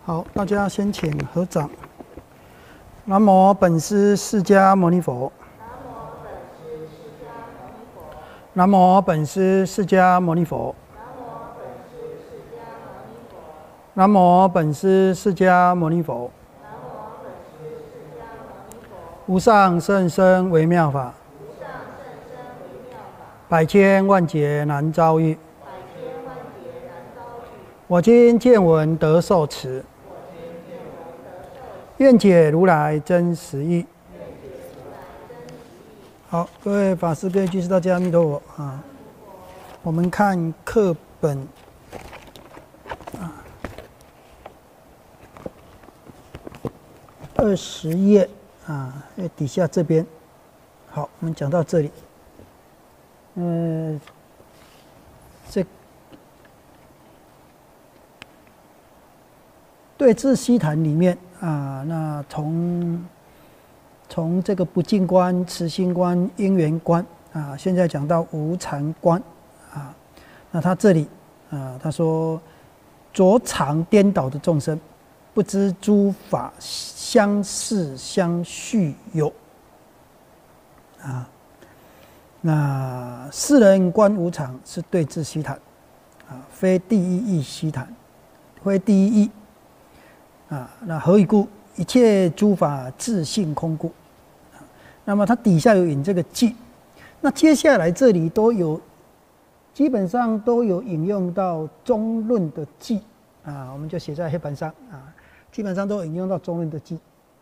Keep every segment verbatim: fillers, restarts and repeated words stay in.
好，大家先请合掌。南无本师释迦牟尼佛。南无本师释迦牟尼佛。南无本师释迦牟尼佛。无上甚深微妙法，百千万劫难遭遇。我今见闻得受持，愿解如来真实义。好，各位法师、各位居士，大家阿弥陀佛啊！我们看课本啊，二十页啊，底下这边。好，我们讲到这里。嗯，这对治悉谈里面啊，那从从这个不净观、慈心观、因缘观啊，现在讲到无常观啊，那他这里啊，他说着常颠倒的众生，不知诸法相似相续有啊。那世人观无常是对治悉谈啊，非第一义悉谈，非第一义。啊，那何以故？一切诸法自性空故。啊，那么它底下有引这个记，那接下来这里都有，基本上都有引用到中论的记啊，我们就写在黑板上啊，基本上都有引用到中论的记。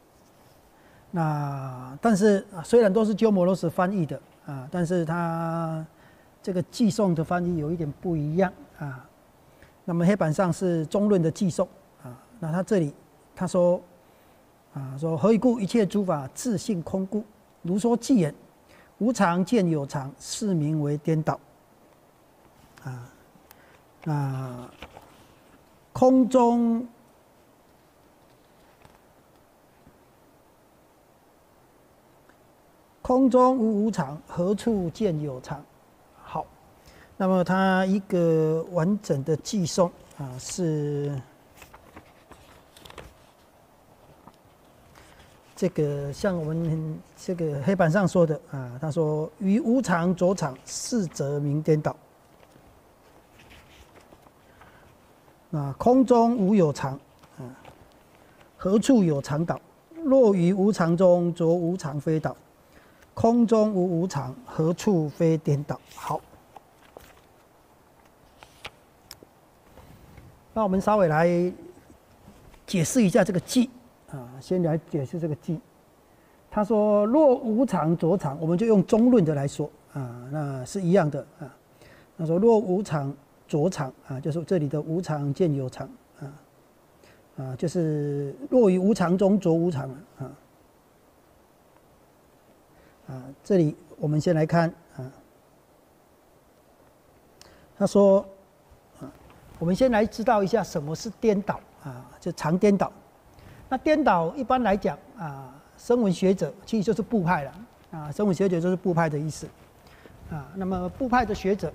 那但是虽然都是鸠摩罗什翻译的啊，但是它这个记诵的翻译有一点不一样啊。那么黑板上是中论的记诵。那他这里他说啊，说何以故？一切诸法自性空故。如说偈言：无常见有常，是名为颠倒。啊，那空中空中无无常，何处见有常？好，那么他一个完整的偈颂啊是。这个像我们这个黑板上说的啊，他说：“于无常着常，是则名颠倒。”啊，空中无有常，啊，何处有常倒？若于无常中着无常非倒，空中无无常，何处非颠倒？好，那我们稍微来解释一下这个偈。啊，先来解释这个偈。他说：“若无常着常，我们就用中论的来说啊，那是一样的啊。他说：若无常着常啊，就是这里的无常见有常啊啊，就是若于无常中着无常啊啊。这里我们先来看啊，他说啊，我们先来知道一下什么是颠倒啊，就常颠倒。”那颠倒一般来讲啊，声闻学者其实就是部派了啊，声闻学者就是部派的意思啊。那么部派的学者，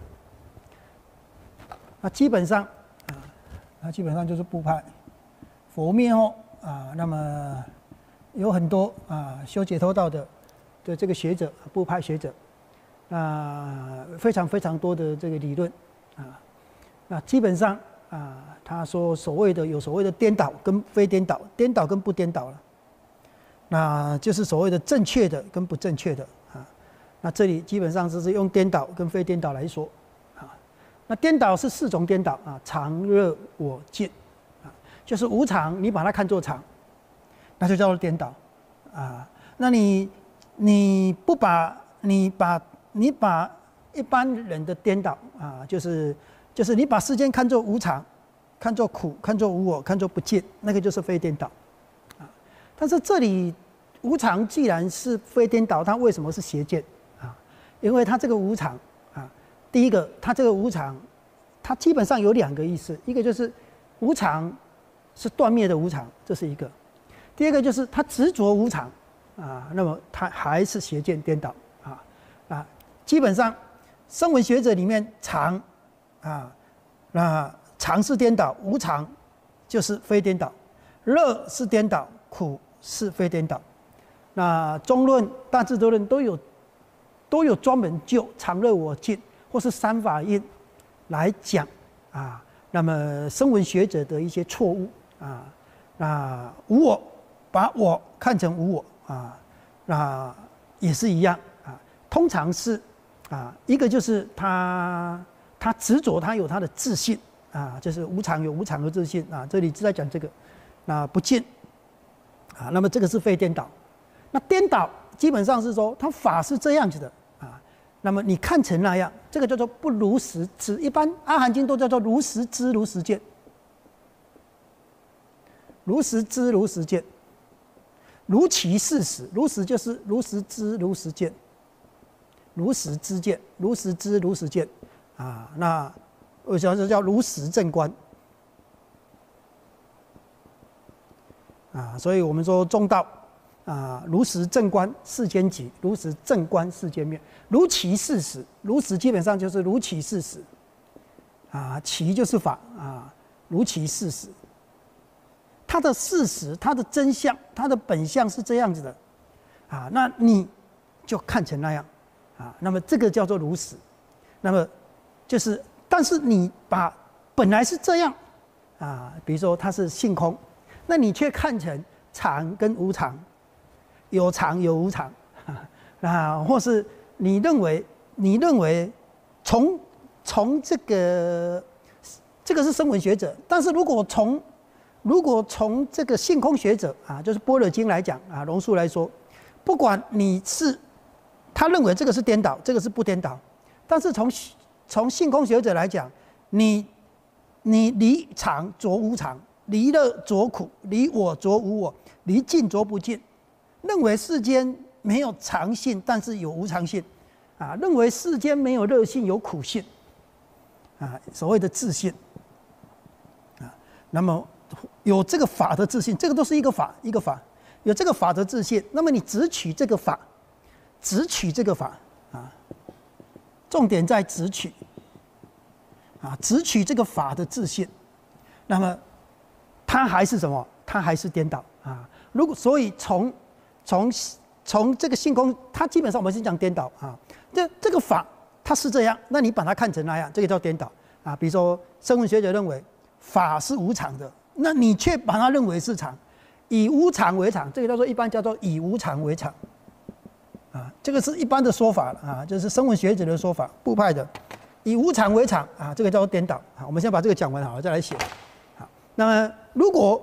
那基本上啊，那基本上就是部派。佛灭后啊，那么有很多啊修解脱道的的这个学者，部派学者，啊非常非常多的这个理论啊，那基本上。啊，他说所谓的有所谓的颠倒跟非颠倒，颠倒跟不颠倒了，那就是所谓的正确的跟不正确的啊。那这里基本上就是用颠倒跟非颠倒来说啊。那颠倒是四种颠倒啊，常、热、我、见啊，就是无常，你把它看作常，那就叫做颠倒啊。那你你不把你把你把一般人的颠倒啊，就是。就是你把世间看作无常，看作苦，看作无我，看作不见，那个就是非颠倒，啊。但是这里无常既然是非颠倒，它为什么是邪见啊？因为它这个无常啊，第一个，它这个无常，它基本上有两个意思，一个就是无常是断灭的无常，这是一个；第二个就是它执着无常啊，那么它还是邪见颠倒啊啊。基本上声闻学者里面常。啊，那常是颠倒，无常就是非颠倒。 乐是颠倒，苦是非颠倒。那中论、大智度论都有都有专门就常乐我净或是三法印来讲啊。那么声闻学者的一些错误啊，那无我，把我看成无我啊，那也是一样啊。通常是啊，一个就是他他执着，他有他的自信啊，就是无常有无常的自信啊。这里是在讲这个，那不净啊，那么这个是非颠倒。那颠倒基本上是说，他法是这样子的啊，那么你看成那样，这个叫做不如实知。一般阿含经都叫做如实知、如实见，如实知、如实见，如其事实。如实就是如实知、如实见，如实知见、如实知、如实见啊。那为什么叫如实正观啊？所以我们说中道。啊，如实正观世间集，如实正观世间面，如其事实。如实基本上就是如其事实，啊，其就是法啊，如其事实。它的事实、它的真相、它的本相是这样子的，啊，那你就看成那样，啊，那么这个叫做如实。那么就是，但是你把本来是这样，啊，比如说它是性空，那你却看成常跟无常。有常有无常，啊，或是你认为你认为从从这个这个是声闻学者，但是如果从如果从这个性空学者啊，就是般若经来讲啊，龙树来说，不管你是他认为这个是颠倒，这个是不颠倒，但是从从性空学者来讲，你你离常着无常，离乐着苦，离我着无我，离净着不净。认为世间没有常性，但是有无常性，啊，认为世间没有乐性，有苦性，啊，所谓的自性，啊，那么有这个法的自信，这个都是一个法，一个法，有这个法的自信，那么你只取这个法，只取这个法，啊，重点在只取，啊，只取这个法的自信，那么它还是什么？它还是颠倒啊。如果所以从从从这个性空，它基本上我们是讲颠倒啊。这这个法它是这样，那你把它看成那样，这个叫颠倒啊。比如说声闻学者认为法是无常的，那你却把它认为是常，以无常为常，这个叫做一般叫做以无常为常啊。这个是一般的说法啊，就是声闻学者的说法，部派的以无常为常啊，这个叫做颠倒啊。我们先把这个讲完好了，再来写。好，那么如果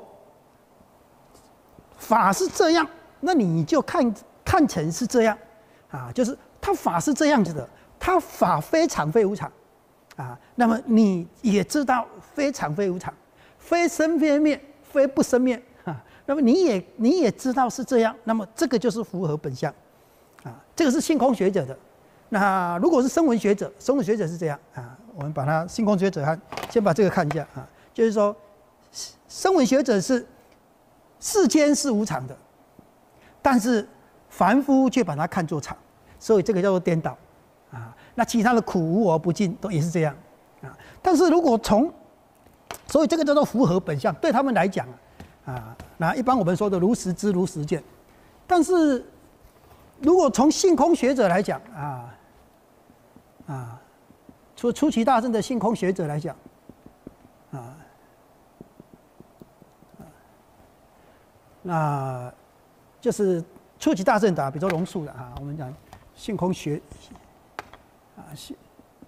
法是这样，那你就看看成是这样，啊，就是它法是这样子的，它法非常非无常，啊，那么你也知道非常非无常，非生非灭，非不生灭，啊，那么你也你也知道是这样，那么这个就是符合本相，啊，这个是性空学者的。那如果是声闻学者，声闻学者是这样啊，我们把它性空学者看，先把这个看一下啊，就是说声闻学者是世间是无常的。但是凡夫却把它看作常，所以这个叫做颠倒，啊，那其他的苦无我不尽都也是这样，啊，但是如果从，所以这个叫做符合本相，对他们来讲，啊，那一般我们说的如实知如实见，但是如果从性空学者来讲，啊，啊，出出奇大圣的性空学者来讲，啊，那。就是初级大圣的，比如说龙树的啊，我们讲性空学啊，性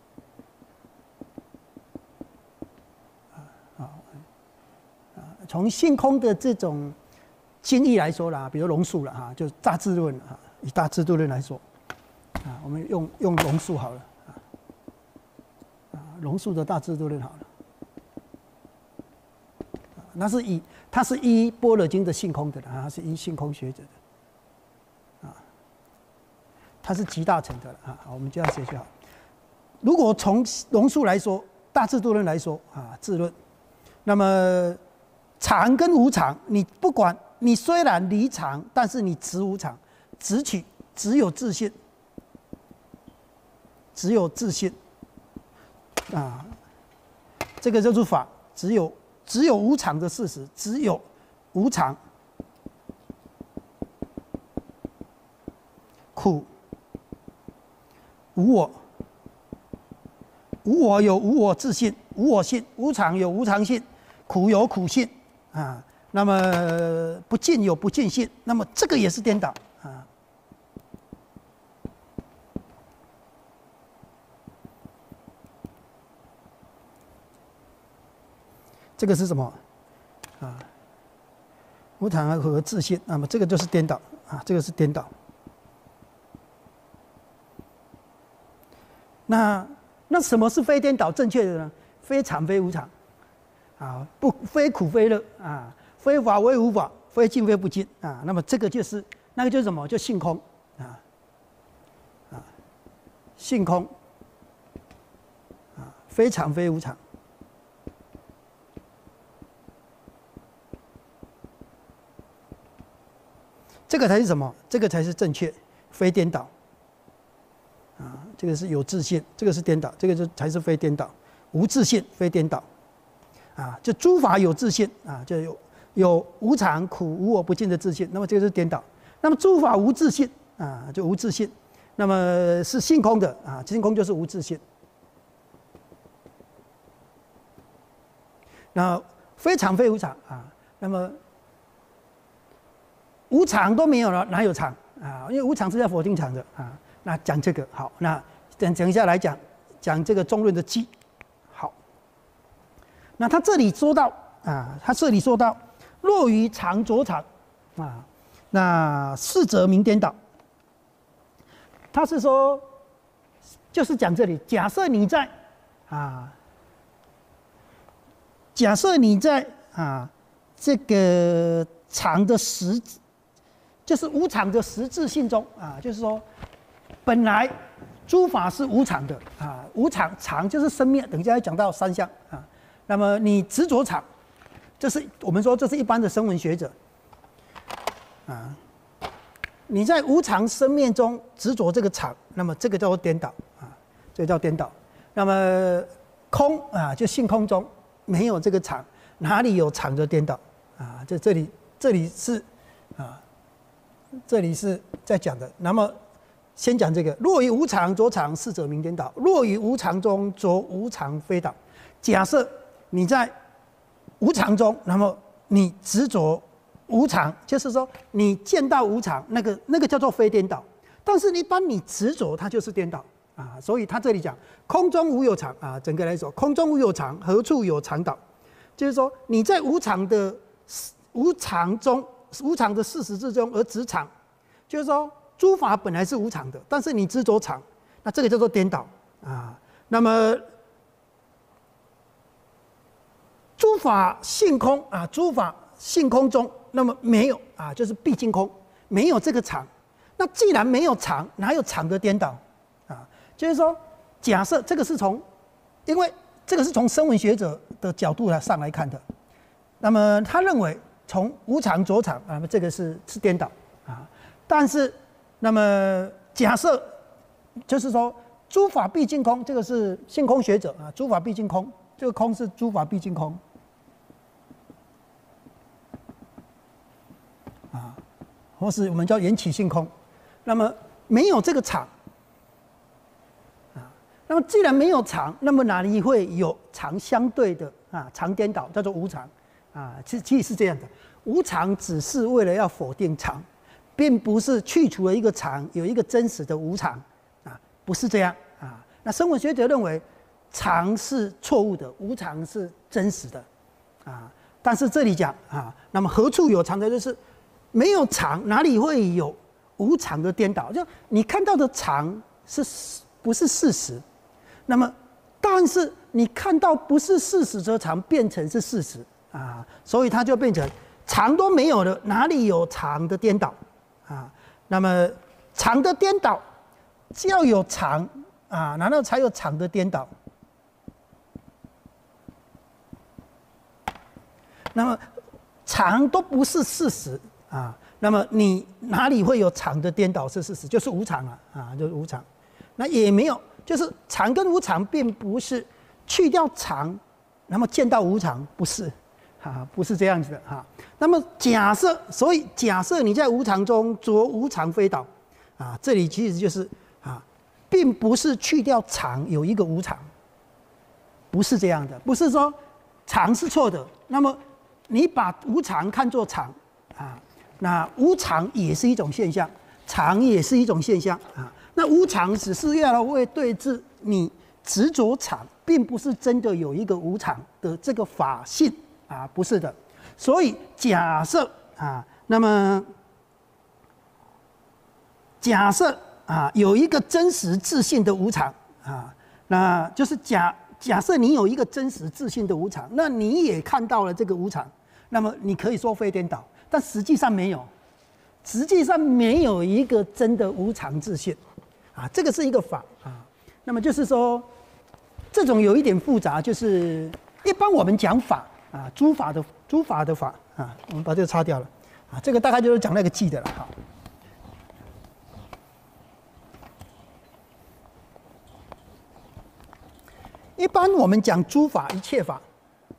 啊啊啊，从性空的这种经义来说啦，比如龙树了哈，就是大智论啊，以大智度论来说啊，我们用用龙树好了啊，啊，龙树的大智度论好了，啊，那是以。他是依般若经的性空的啊，他是依性空学者的，啊，他是集大成的了啊。好，我们这样写就好。如果从龙树来说，大智度论来说啊，智论，那么常跟无常，你不管你虽然离常，但是你执无常，只取只有自信，只有自信啊，这个就是法，只有。只有无常的事实，只有无常、苦、无我。无我有无我自性，无我性；无常有无常性，苦有苦性啊。那么不净有不净性，那么这个也是颠倒啊。这个是什么啊？无常和自性，那么这个就是颠倒啊，这个是颠倒。那那什么是非颠倒正确的呢？非常非无常，啊，不非苦非乐啊，非法非无法，非净非不净啊。那么这个就是那个就是什么？就性空啊啊，性空啊，非常非无常。这个才是什么？这个才是正确，非颠倒。啊，这个是有自性，这个是颠倒，这个就才是非颠倒。无自性非颠倒。啊，就诸法有自性啊，就有有无常、苦、无我、不净的自性，那么这个是颠倒。那么诸法无自性啊，就无自性，那么是性空的啊，性空就是无自性。那非常非无常啊，那么。无常都没有了，哪有常啊？因为无常是在否定常的啊。那讲这个好，那等等一下来讲讲这个中论的基。好，那他这里说到啊，他这里说到，若于常着常啊，那是则名颠倒。他是说，就是讲这里，假设你在啊，假设你在啊这个常的实。就是无常的实质性中啊，就是说，本来诸法是无常的啊，无常常就是生灭，等一下要讲到三相啊。那么你执着常，这是我们说这是一般的声闻学者啊。你在无常生灭中执着这个常，那么这个叫做颠倒啊，这个叫颠倒。那么空啊，就性空中没有这个常，哪里有常的颠倒啊？这这里这里是啊。这里是在讲的，那么先讲这个：若于无常着常，是则名颠倒；若于无常中着无常，非倒。假设你在无常中，那么你执着无常，就是说你见到无常，那个那个叫做非颠倒。但是你当你执着，它就是颠倒啊。所以他这里讲空中无有常啊，整个来说，空中无有常，何处有常倒？就是说你在无常的无常中。无常的事实之中而执常，就是说诸法本来是无常的，但是你执着常，那这个叫做颠倒啊。那么诸法性空啊，诸法性空中，那么没有啊，就是毕竟空，没有这个常。那既然没有常，哪有常的颠倒啊？就是说，假设这个是从，因为这个是从声闻学者的角度来上来看的，那么他认为。从无常着常啊，这个是是颠倒啊。但是，那么假设就是说，诸法毕竟空，这个是性空学者啊，诸法毕竟空，这个空是诸法毕竟空啊，或是我们叫缘起性空。那么没有这个常啊，那么既然没有常，那么哪里会有常相对的啊？常颠倒叫做无常。啊，其其实是这样的，无常只是为了要否定常，并不是去除了一个常，有一个真实的无常，啊，不是这样啊。那声闻学者认为常是错误的，无常是真实的，啊。但是这里讲啊，那么何处有常的，就是没有常，哪里会有无常的颠倒？就你看到的常是不是事实？那么，但是你看到不是事实则常变成是事实。啊，所以它就变成常都没有了，哪里有常的颠倒啊？那么常的颠倒，要有常啊，难道才有常的颠倒？那么常都不是事实啊，那么你哪里会有常的颠倒是事实？就是无常啊，啊，就是无常。那也没有，就是常跟无常并不是去掉常，那么见到无常，不是。 啊，不是这样子的哈。那么假设，所以假设你在无常中着无常非倒，啊，这里其实就是啊，并不是去掉常有一个无常，不是这样的，不是说常是错的，那么你把无常看作常啊，那无常也是一种现象，常也是一种现象啊。那无常只是要来为对治你执着常，并不是真的有一个无常的这个法性啊，不是的。所以假设啊，那么假设啊有一个真实自性的无常啊，那就是假假设你有一个真实自性的无常，那你也看到了这个无常，那么你可以说非颠倒，但实际上没有，实际上没有一个真的无常自性啊，这个是一个法啊。那么就是说，这种有一点复杂，就是一般我们讲法啊，诸法的诸法的法啊，我们把这个擦掉了啊，这个大概就是讲那个记的了哈。一般我们讲诸法一切法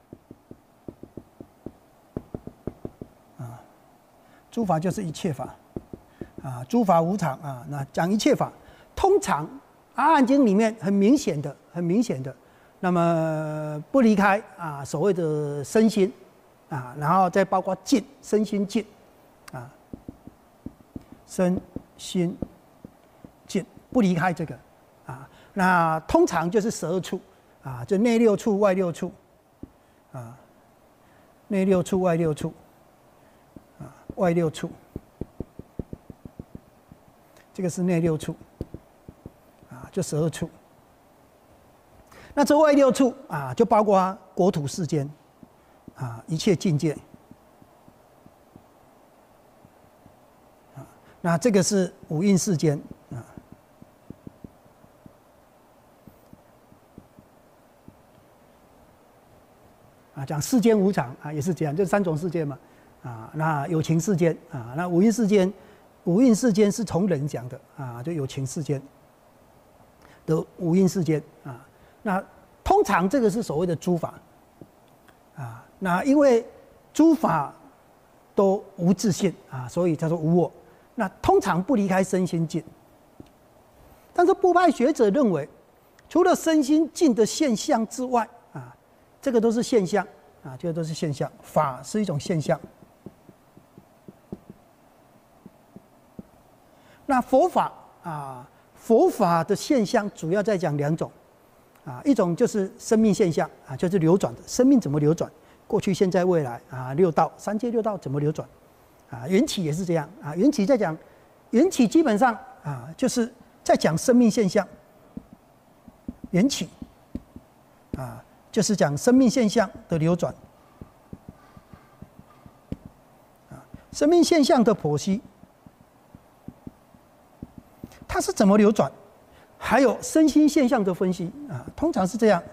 啊，诸法就是一切法啊，诸法无常啊，那讲一切法，通常《阿含经》里面很明显的、很明显的，那么不离开啊所谓的身心啊，然后再包括净身心净啊，身心净不离开这个啊，那通常就是十二处啊，就内六处、外六处啊，内六处、外六处啊，外六处，这个是内六处。就十二处，那这外六处啊，就包括国土世间啊，一切境界啊，那这个是五蕴世间啊，啊讲世间无常啊，也是这样，就三种世界嘛啊，那有情世间啊，那五蕴世间，五蕴世间是从人讲的啊，就有情世间。的五蕴世间啊，那通常这个是所谓的诸法啊，那因为诸法都无自性啊，所以叫做无我。那通常不离开身心净，但是部派学者认为，除了身心净的现象之外啊，这个都是现象啊，这个都是现象，法是一种现象。那佛法啊。佛法的现象主要在讲两种，啊，一种就是生命现象啊，就是流转的，生命怎么流转，过去、现在、未来啊，六道、三界六道怎么流转，啊，缘起也是这样啊，缘起在讲，缘起基本上啊，就是在讲生命现象，缘起啊，就是讲生命现象的流转，啊，生命现象的剖析。它是怎么流转？还有身心现象的分析啊，通常是这样。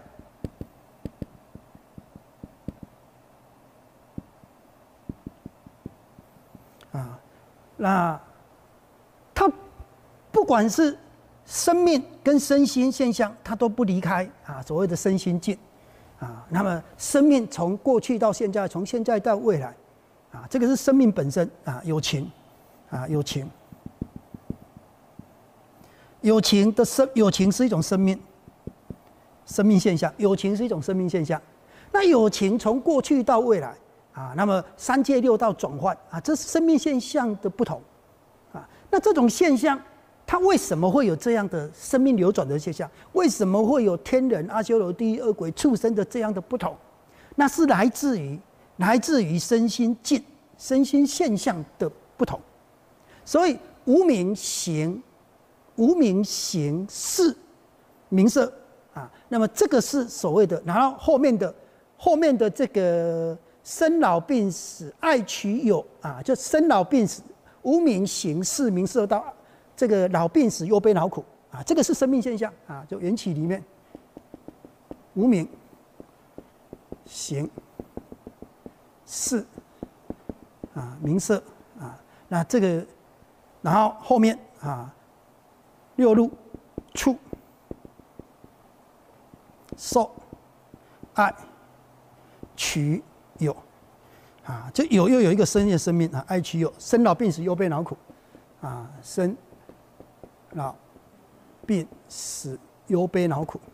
啊，那它不管是生命跟身心现象，它都不离开啊所谓的身心净啊。那么生命从过去到现在，从现在到未来啊，这个是生命本身啊，有情啊，有情。有情的生，有情是一种生命，生命现象。有情是一种生命现象。那有情从过去到未来啊，那么三界六道转换啊，这是生命现象的不同啊。那这种现象，它为什么会有这样的生命流转的现象？为什么会有天人、阿修罗、地狱、恶鬼、畜生的这样的不同？那是来自于来自于身心境、身心现象的不同。所以无明行。无明行识名色啊，那么这个是所谓的，然后后面的后面的这个生老病死爱取有啊，就生老病死无明行识名色到这个老病死忧悲恼苦啊，这个是生命现象啊，就缘起里面无明行识啊名色啊，那这个然后后面啊。六入、触、受、爱、取、有啊，就有又有一个生的生命啊，哀其有，生老病死忧悲恼苦，啊，生老病死忧悲恼苦。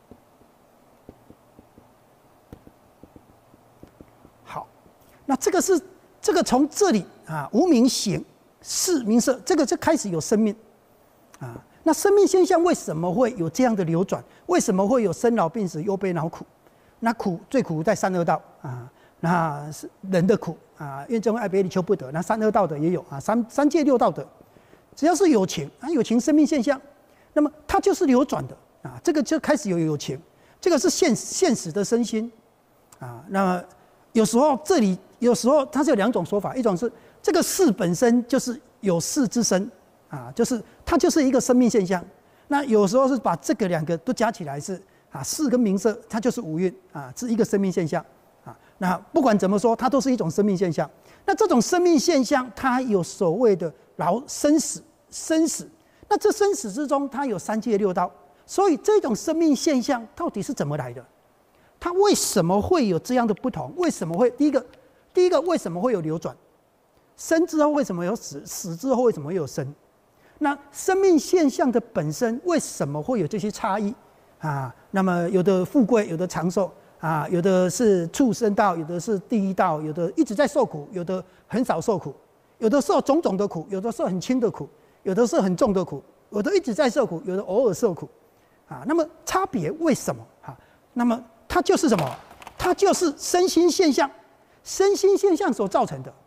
好，那这个是这个从这里啊，无名行识名色，这个就开始有生命啊。那生命现象为什么会有这样的流转？为什么会有生老病死忧悲恼苦？那苦最苦在三恶道啊，那是人的苦啊，怨憎会爱别离求不得。那三恶道的也有啊，三三界六道的，只要是有情啊，有情生命现象，那么它就是流转的啊，这个就开始有有情，这个是现现实的身心啊。那么有时候这里有时候它是有两种说法，一种是这个事本身就是有事之身啊，就是它就是一个生命现象。那有时候是把这个两个都加起来是啊，事跟名色，它就是五蕴啊，是一个生命现象啊。那不管怎么说，它都是一种生命现象。那这种生命现象，它有所谓的劳生死生死。那这生死之中，它有三界六道。所以这种生命现象到底是怎么来的？它为什么会有这样的不同？为什么会第一个第一个为什么会有流转？生之后为什么有死？死之后为什么会有生？那生命现象的本身为什么会有这些差异啊？那么有的富贵，有的长寿啊，有的是畜生道，有的是地狱道，有的一直在受苦，有的很少受苦，有的受种种的苦，有的受很轻的苦，有的是很重的苦，有的一直在受苦，有的偶尔受苦啊。那么差别为什么啊？那么它就是什么？它就是身心现象，身心现象所造成的。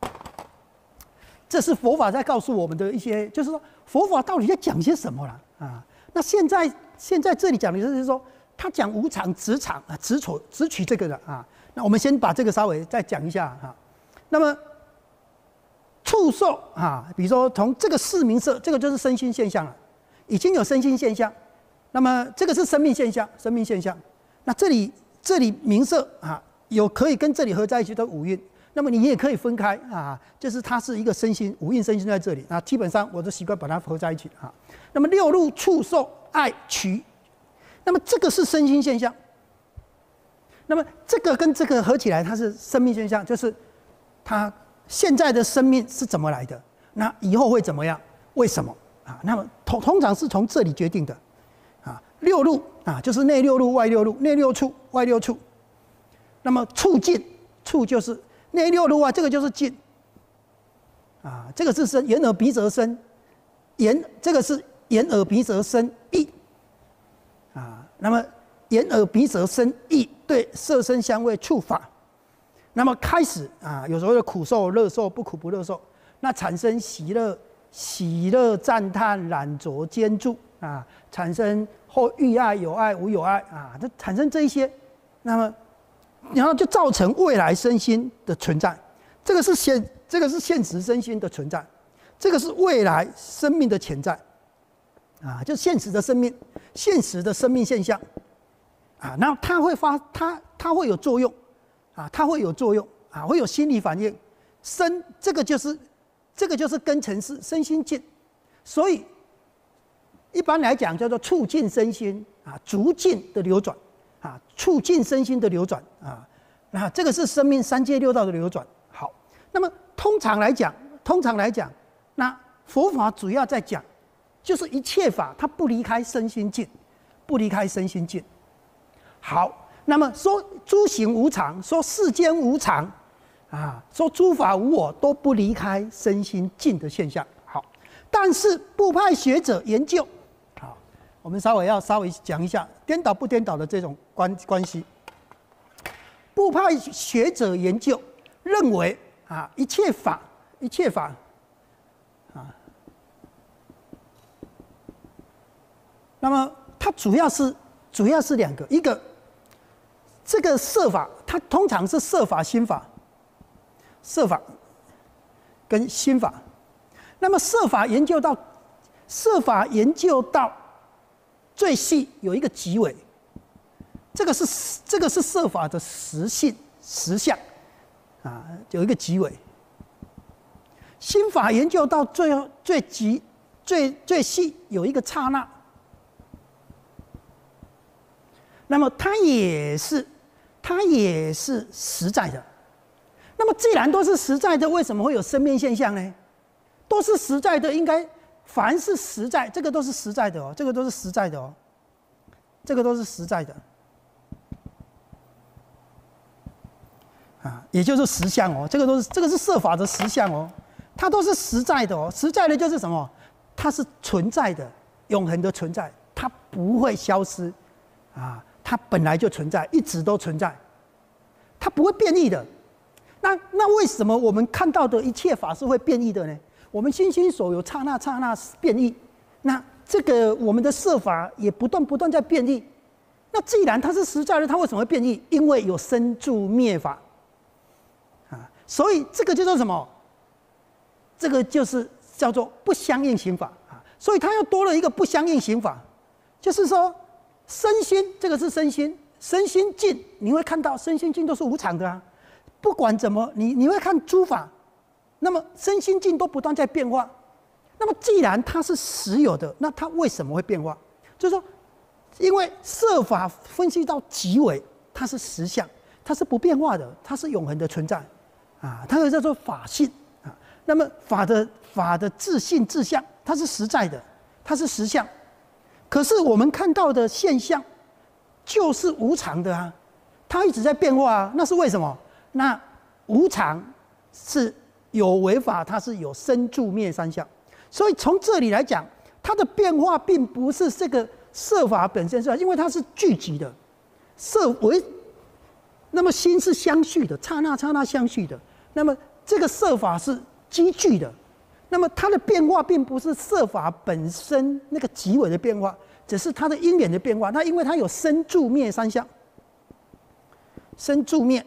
这是佛法在告诉我们的一些，就是说佛法到底在讲些什么啦啊？那现在现在这里讲的就是说，他讲无常、执常啊，执取执取这个的啊。那我们先把这个稍微再讲一下哈。那么触受啊，比如说从这个识名色，这个就是身心现象了，已经有身心现象。那么这个是生命现象，生命现象。那这里这里名色啊，有可以跟这里合在一起的五蕴。那么你也可以分开啊，就是它是一个身心五蕴身心在这里啊，基本上我都习惯把它合在一起啊。那么六入触受爱取，那么这个是身心现象。那么这个跟这个合起来，它是生命现象，就是它现在的生命是怎么来的，那以后会怎么样？为什么啊？那么通通常是从这里决定的啊。六入啊，就是内六入、外六入，内六处、外六处。那么处境，处就是内六入啊，这个就是境啊，这个是身，眼耳鼻舌身，眼这个是眼耳鼻舌身意啊。那么眼耳鼻舌身意对色声香味触法，那么开始啊，有所谓的苦受、乐受、不苦不乐受，那产生喜乐、喜乐赞叹、染着兼住啊，产生后欲爱、有爱、无有爱啊，这产生这一些，那么。然后就造成未来身心的存在，这个是现，这个是现实身心的存在，这个是未来生命的潜在，啊，就现实的生命，现实的生命现象，啊，那它会发，它它会有作用，啊，它会有作用，啊，会有心理反应，身这个就是这个就是根尘是身心境，所以一般来讲叫做促进身心啊，逐进的流转。啊，促进身心的流转啊，那这个是生命三界六道的流转。好，那么通常来讲，通常来讲，那佛法主要在讲，就是一切法它不离开身心境，不离开身心境。好，那么说诸行无常，说世间无常，啊，说诸法无我，都不离开身心境的现象。好，但是部派学者研究。我们稍微要稍微讲一下颠倒不颠倒的这种关关系。部派学者研究认为啊，一切法，一切法，啊，那么它主要是主要是两个，一个这个色法，它通常是色法心法，色法跟心法。那么色法研究到色法研究到。最细有一个极微，这个是这个是色法的实性实相，啊，有一个极微。心法研究到最后最极最最细有一个刹那，那么它也是它也是实在的。那么既然都是实在的，为什么会有生灭现象呢？都是实在的，应该凡是实在，这个都是实在的哦，这个都是实在的哦，这个都是实在的。啊，也就是实相哦，这个都是这个是设法的实相哦，它都是实在的哦。实在的就是什么？它是存在的，永恒的存在，它不会消失，啊，它本来就存在，一直都存在，它不会变异的。那那为什么我们看到的一切法是会变异的呢？我们心心所有刹那刹那变异，那这个我们的设法也不断不断在变异。那既然它是实在的，它为什么会变异？因为有生住灭法。啊，所以这个叫做什么？这个就是叫做不相应刑法啊。所以它又多了一个不相应刑法，就是说身心，这个是身心，身心境，你会看到身心境都是无常的啊。不管怎么，你你会看诸法，那么身心境都不断在变化。那么既然它是实有的，那它为什么会变化？就是说，因为设法分析到极微，它是实相，它是不变化的，它是永恒的存在。啊，它又叫做法性啊。那么法的法的自性自相，它是实在的，它是实相。可是我们看到的现象就是无常的啊，它一直在变化啊。那是为什么？那无常是有为法，它是有生住灭三相。所以从这里来讲，它的变化并不是这个设法本身是，因为它是聚集的，设为。那么心是相续的，刹那刹那相续的。那么这个设法是积聚的，那么它的变化并不是设法本身那个极微的变化，只是它的因缘的变化。那因为它有生住灭三相，生住灭。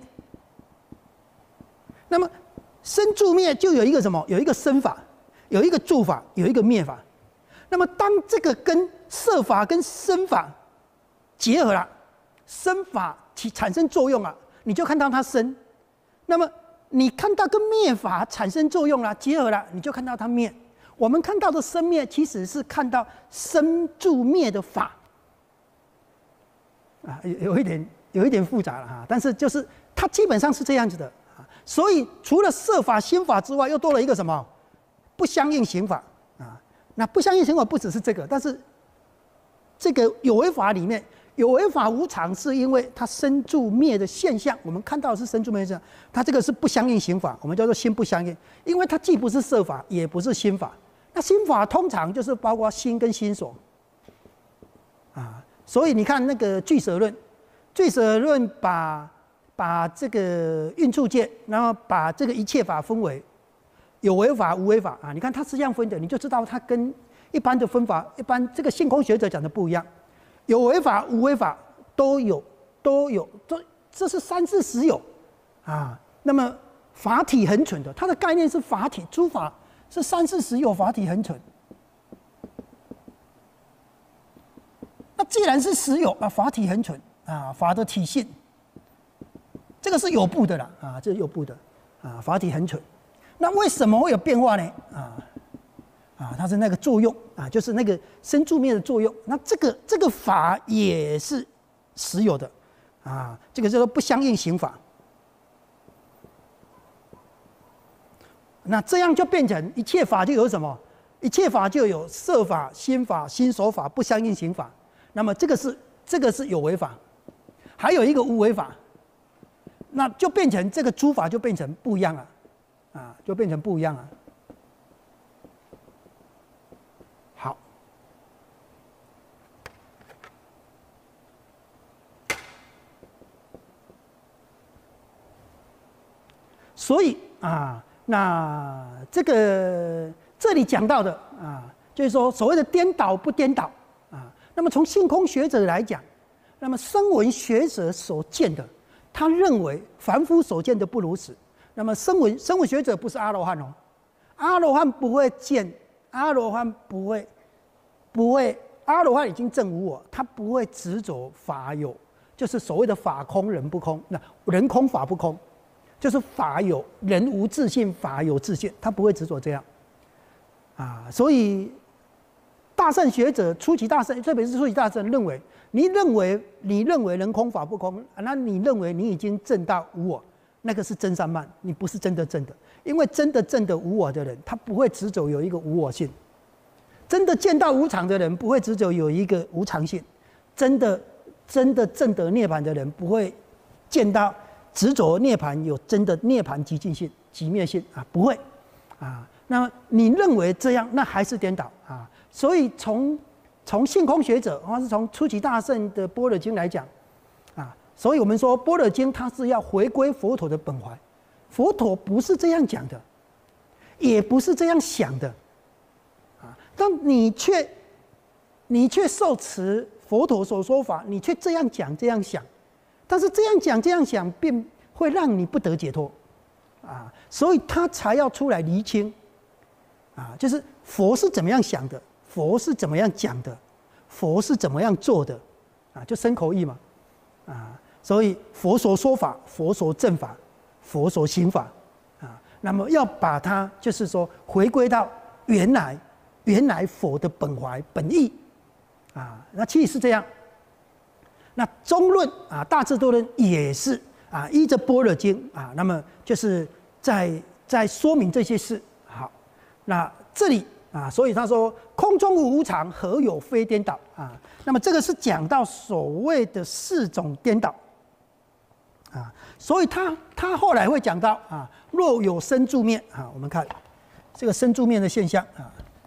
那么生住灭就有一个什么？有一个生法，有一个住法，有一个灭法。那么当这个跟设法跟生法结合了，生法起产生作用了，你就看到它生；那么你看到跟灭法产生作用了，结合了，你就看到它灭。我们看到的生灭，其实是看到生住灭的法啊，有一点有一点复杂了哈，但是就是它基本上是这样子的啊。所以除了设法、心法之外，又多了一个什么？不相应刑法啊。那不相应刑法不只是这个，但是这个有为法里面。有为法无常，是因为它生住灭的现象，我们看到的是生住灭的现象，它这个是不相应刑法，我们叫做心不相应，因为它既不是设法，也不是心法。那心法通常就是包括心跟心所，啊，所以你看那个俱舍论，俱舍论把把这个运处界，然后把这个一切法分为有为法、无为法啊，你看它是这样分的，你就知道它跟一般的分法，一般这个性空学者讲的不一样。有为法、无为法都有，都有，这这是三世实有，啊。那么法体恒存的，它的概念是法体，诸法是三世实有，法体恒存。那既然是实有啊，法体恒存啊，法的体性，这个是有部的啦，啊，这是有部的啊，法体恒存。那为什么会有变化呢？啊？啊，它是那个作用啊，就是那个生住灭的作用。那这个这个法也是实有的啊，这个叫做不相应刑法。那这样就变成一切法就有什么？一切法就有设法、心法、心所法、不相应刑法。那么这个是这个是有为法，还有一个无为法，那就变成这个诸法就变成不一样了啊，就变成不一样了。所以啊，那这个这里讲到的啊，就是说所谓的颠倒不颠倒啊。那么从性空学者来讲，那么声闻学者所见的，他认为凡夫所见的不如此。那么声闻声闻学者不是阿罗汉哦，阿罗汉不会见，阿罗汉不会不会，阿罗汉已经证无我，他不会执着法有，就是所谓的法空人不空，那人空法不空。就是法有人无自性，法有自性，他不会执着这样，啊，所以大乘学者、初级大乘，特别是初级大乘，认为你认为你认为人空法不空，那你认为你已经证到无我， 那个是真散漫，你不是真的正的。因为真的正的无我的人，他不会执着有一个无我性；真的见到无常的人，不会执着有一个无常性；真的真的正得涅槃的人，不会见到执着涅槃有真的涅槃极尽性、极灭性啊，不会啊。那么你认为这样，那还是颠倒啊。所以从从性空学者，或是从初级大圣的般若经来讲啊，所以我们说般若经它是要回归佛陀的本怀，佛陀不是这样讲的，也不是这样想的啊，但你却你却受持佛陀所说法，你却这样讲这样想，但是这样讲这样想，并会让你不得解脱啊，所以他才要出来厘清啊，就是佛是怎么样想的，佛是怎么样讲的，佛是怎么样做的啊，就身口意嘛啊，所以佛所说法，佛所证法，佛所行法啊，那么要把它就是说回归到原来原来佛的本怀本意啊，那其实是这样。那中论啊，大智度论也是啊，依着般若经啊，那么就是在在说明这些事。好，那这里啊，所以他说空中无无常，何有非颠倒啊？那么这个是讲到所谓的四种颠倒啊，所以他他后来会讲到啊，若有生住面啊，我们看这个生住面的现象啊，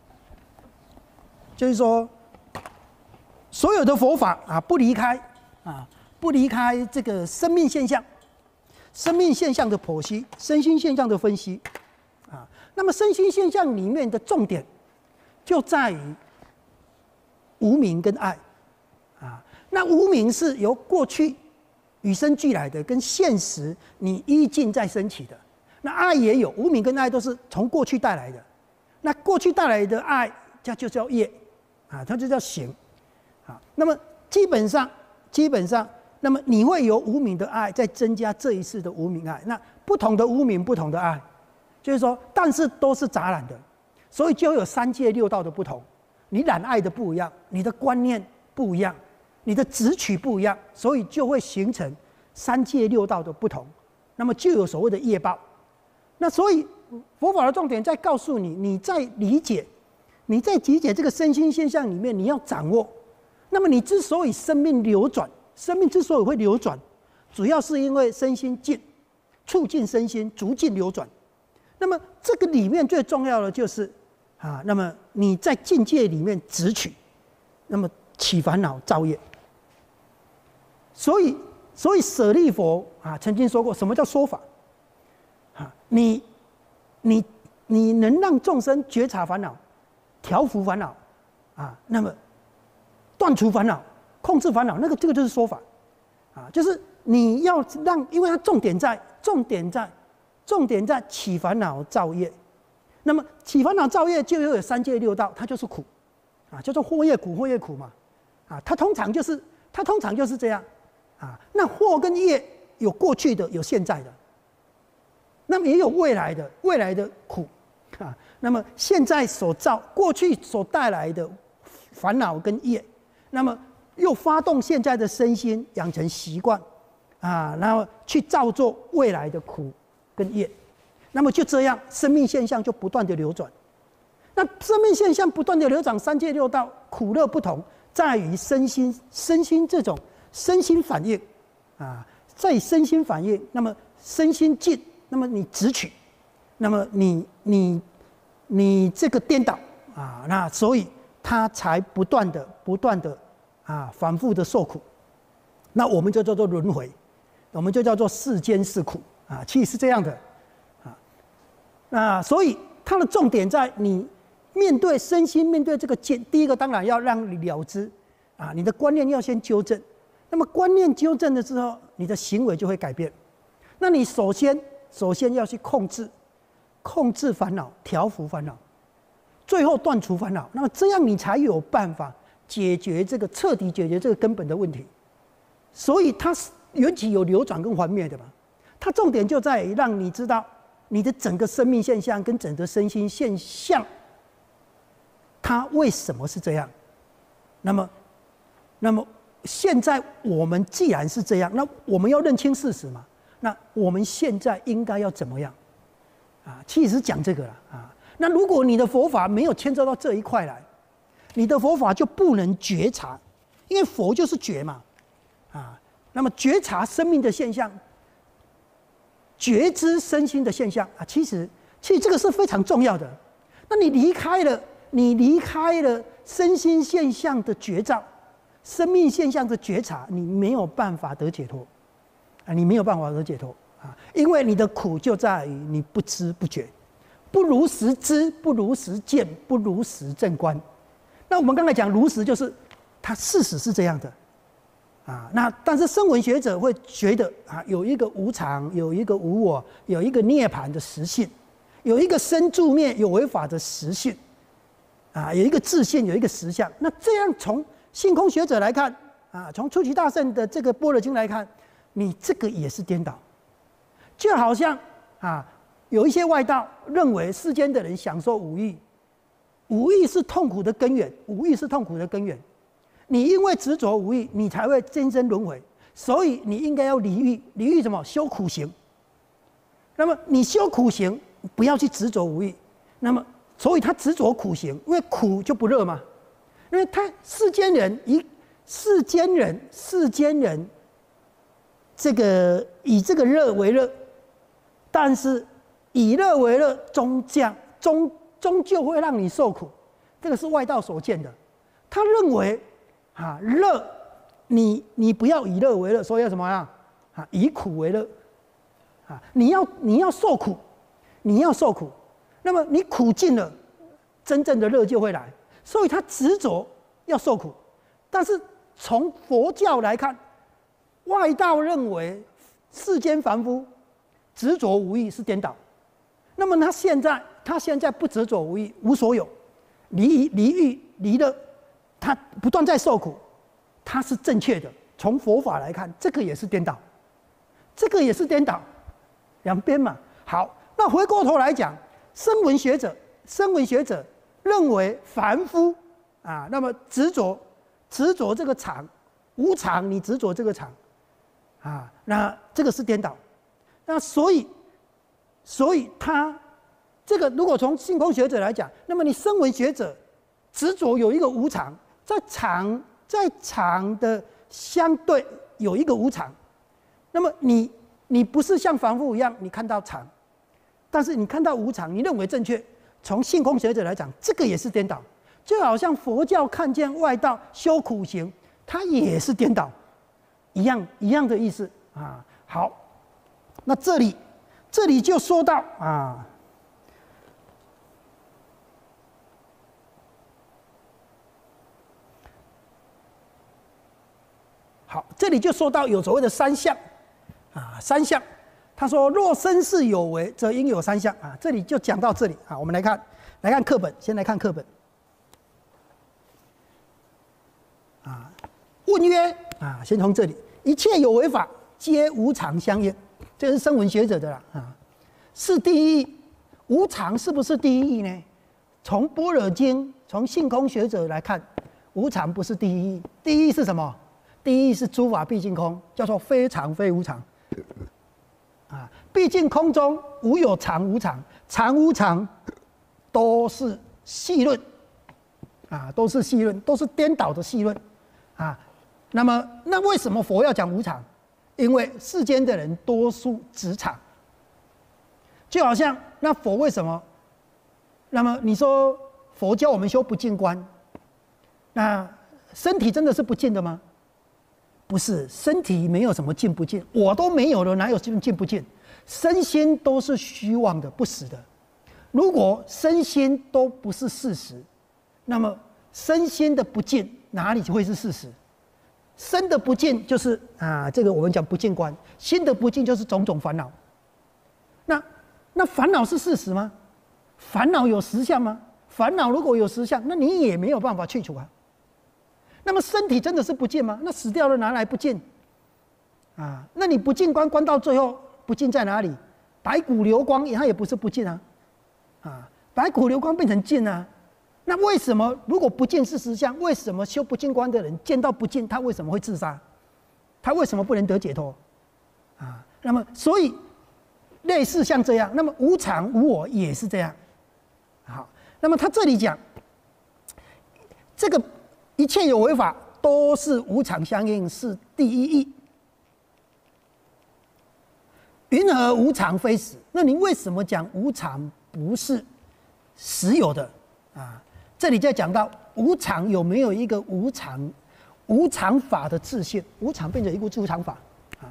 就是说所有的佛法啊，不离开啊，不离开这个生命现象，生命现象的剖析，身心现象的分析啊。那么身心现象里面的重点就在于无明跟爱啊。那无明是由过去与生俱来的，跟现实你依境在升起的。那爱也有，无明跟爱都是从过去带来的。那过去带来的爱，叫就叫业啊，它就叫行啊。那么基本上。基本上，那么你会由无明的爱再增加这一世的无明爱。那不同的无明，不同的爱，就是说，但是都是杂染的，所以就有三界六道的不同。你染爱的不一样，你的观念不一样，你的执取不一样，所以就会形成三界六道的不同。那么就有所谓的业报。那所以佛法的重点在告诉你，你在理解，你在理解这个身心现象里面，你要掌握。那么你之所以生命流转，生命之所以会流转，主要是因为身心静，促进身心逐渐流转。那么这个里面最重要的就是啊，那么你在境界里面执取，那么起烦恼造业。所以，所以舍利佛啊曾经说过，什么叫说法？啊，你你你能让众生觉察烦恼，调伏烦恼啊，那么。断除烦恼，控制烦恼，那个这个就是说法，啊，就是你要让，因为它重点在，重点在，重点在起烦恼造业。那么起烦恼造业就有三界六道，它就是苦，啊，叫做祸业苦，祸业苦嘛，啊，它通常就是它通常就是这样，啊，那祸跟业有过去的，有现在的，那么也有未来的，未来的苦，啊，那么现在所造过去所带来的烦恼跟业。那么又发动现在的身心养成习惯，啊，然后去造作未来的苦跟业，那么就这样，生命现象就不断的流转。那生命现象不断的流转，三界六道苦乐不同，在于身心身心这种身心反应，啊，在身心反应，那么身心静，那么你执取，那么你你你这个颠倒啊，那所以它才不断的不断的。啊，反复的受苦，那我们就叫做轮回，我们就叫做世间是苦啊，其实是这样的啊。那所以它的重点在你面对身心，面对这个见，第一个当然要让你了知啊，你的观念要先纠正。那么观念纠正了之后，你的行为就会改变。那你首先首先要去控制，控制烦恼，调伏烦恼，最后断除烦恼。那么这样你才有办法。解决这个彻底解决这个根本的问题，所以它是缘起有流转跟还灭的嘛。它重点就在于让你知道你的整个生命现象跟整个身心现象，它为什么是这样？那么，那么现在我们既然是这样，那我们要认清事实嘛。 那我们现在应该要怎么样？啊，其实讲这个了啊。那如果你的佛法没有牵涉到这一块来，你的佛法就不能觉察，因为佛就是觉嘛，啊，那么觉察生命的现象，觉知身心的现象啊，其实其实这个是非常重要的。那你离开了，你离开了身心现象的觉照，生命现象的觉察，你没有办法得解脱，啊，你没有办法得解脱啊，因为你的苦就在于你不知不觉，不如实知，不如实见，不如实正观。那我们刚才讲如实，就是它事实是这样的，啊，那但是声闻学者会觉得啊，有一个无常，有一个无我，有一个涅槃的实性，有一个生住灭有为法的实性，啊，有一个自性，有一个实相。那这样从性空学者来看，啊，从出奇大圣的这个般若经来看，你这个也是颠倒，就好像啊，有一些外道认为世间的人享受五欲，五欲是痛苦的根源，五欲是痛苦的根源。你因为执着无欲，你才会今生轮回，所以你应该要离欲。离欲什么？修苦行。那么你修苦行，不要去执着无欲。那么，所以他执着苦行，因为苦就不乐嘛。因为他世间人以世间人世间人这个以这个乐为乐，但是以乐为乐，终将终终究会让你受苦。这个是外道所见的。他认为。啊，乐，你你不要以乐为乐，所以要怎么样？啊，以苦为乐。啊，你要你要受苦，你要受苦，那么你苦尽了，真正的乐就会来。所以他执着要受苦，但是从佛教来看，外道认为世间凡夫执着无欲是颠倒。那么他现在他现在不执着无欲，无所有，离离欲离乐。他不断在受苦，他是正确的。从佛法来看，这个也是颠倒，这个也是颠倒，两边嘛。好，那回过头来讲，声闻学者，声闻学者认为凡夫啊，那么执着执着这个常无常，你执着这个常啊，那这个是颠倒。那所以，所以他这个如果从性空学者来讲，那么你声闻学者执着有一个无常。在常在常的相对有一个无常，那么你你不是像凡夫一样，你看到常，但是你看到无常，你认为正确。从性空学者来讲，这个也是颠倒，就好像佛教看见外道修苦行，它也是颠倒，一样一样的意思啊。好，那这里这里就说到啊。好，这里就说到有所谓的三相，啊，三相。他说：“若身是有为，则应有三相。”啊，这里就讲到这里啊。我们来看，来看课本，先来看课本。啊，问曰：啊，先从这里，一切有为法，皆无常相应。这是声闻学者的啦，啊，是第一义。无常是不是第一义呢？从般若经，从性空学者来看，无常不是第一义。第一义是什么？第一是诸法毕竟空，叫做非常非无常。啊，毕竟空中无有常无常，常无常都是戏论，啊，都是戏论，都是颠倒的戏论，啊。那么，那为什么佛要讲无常？因为世间的人多数执常，就好像那佛为什么？那么你说佛教我们修不净观，那身体真的是不净的吗？不是，身体没有什么净不净，我都没有了，哪有净不净？身心都是虚妄的，不实的。如果身心都不是事实，那么身心的不净哪里会是事实？身的不净就是啊，这个我们讲不净观；心的不净就是种种烦恼。那那烦恼是事实吗？烦恼有实相吗？烦恼如果有实相，那你也没有办法去除啊。那么身体真的是不净吗？那死掉了拿来不净？啊，那你不净观观到最后不净在哪里？白骨流光它也不是不净啊，啊，白骨流光变成净啊。那为什么如果不净是实相，为什么修不净观的人见到不净他为什么会自杀？他为什么不能得解脱？啊， 那么所以类似像这样，那么无常无我也是这样。好，那么他这里讲，这个一切有为法都是无常相应，是第一义。云何无常非实？那你为什么讲无常不是实有的啊？这里在讲到无常有没有一个无常无常法的自性？无常变成一个无常法啊？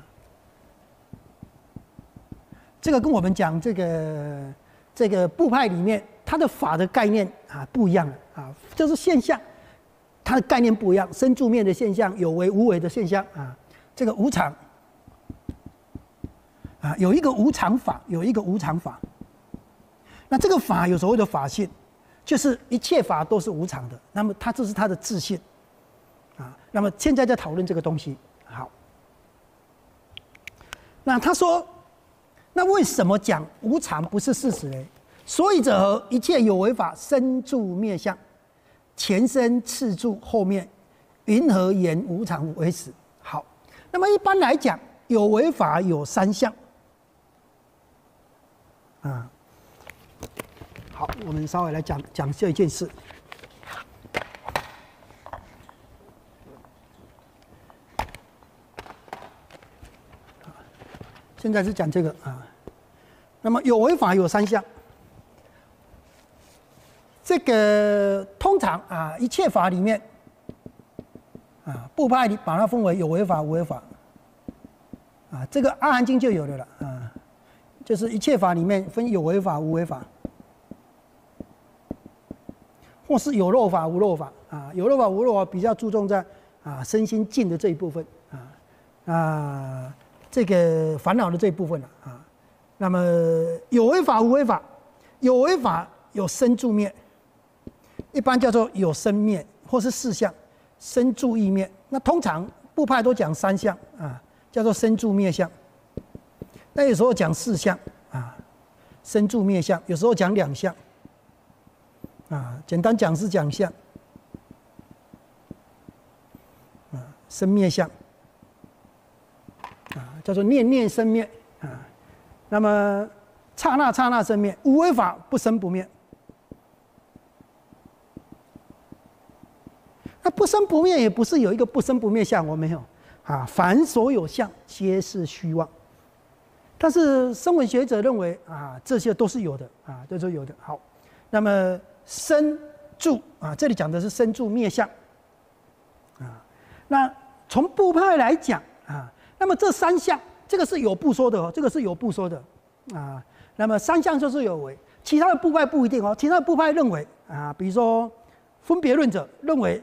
这个跟我们讲这个这个部派里面它的法的概念啊不一样了啊，就是现象，它的概念不一样，生住灭的现象，有为无为的现象啊，这个无常。啊，有一个无常法，有一个无常法。那这个法有所谓的法性，就是一切法都是无常的。那么它这是它的自性，啊。那么现在在讨论这个东西。好，那他说，那为什么讲无常不是事实呢？所以者何？一切有为法生住灭相，前生次住后面，云何言无常为实？好，那么一般来讲，有为法有三项。啊，好，我们稍微来讲讲这一件事。现在是讲这个啊。那么有为法有三项，这个通常啊，一切法里面啊，部派里把它分为有为法、无为法。啊，这个《阿含经》就有的了啊。就是一切法里面分有为法、无为法，或是有漏法、无漏法啊。有漏法、无漏法比较注重在啊身心净的这一部分啊啊这个烦恼的这一部分了啊。那么有为法、无为法，有为法有生住灭，一般叫做有生灭，或是四相，生住异灭。那通常部派都讲三相啊，叫做生住灭相。那有时候讲四相啊，生住灭相；有时候讲两相啊，简单讲是讲相啊，生灭相啊，叫做念念生灭啊。那么刹那刹那生灭，无为法不生不灭。那不生不灭也不是有一个不生不灭相，我没有啊，凡所有相皆是虚妄。但是声闻学者认为啊，这些都是有的啊，都是有的。好，那么生住啊，这里讲的是生住灭相啊。那从部派来讲啊，那么这三项，这个是有部说的哦，这个是有部说的啊。那么三项就是有为，其他的部派不一定哦。其他的部派认为啊，比如说分别论者认为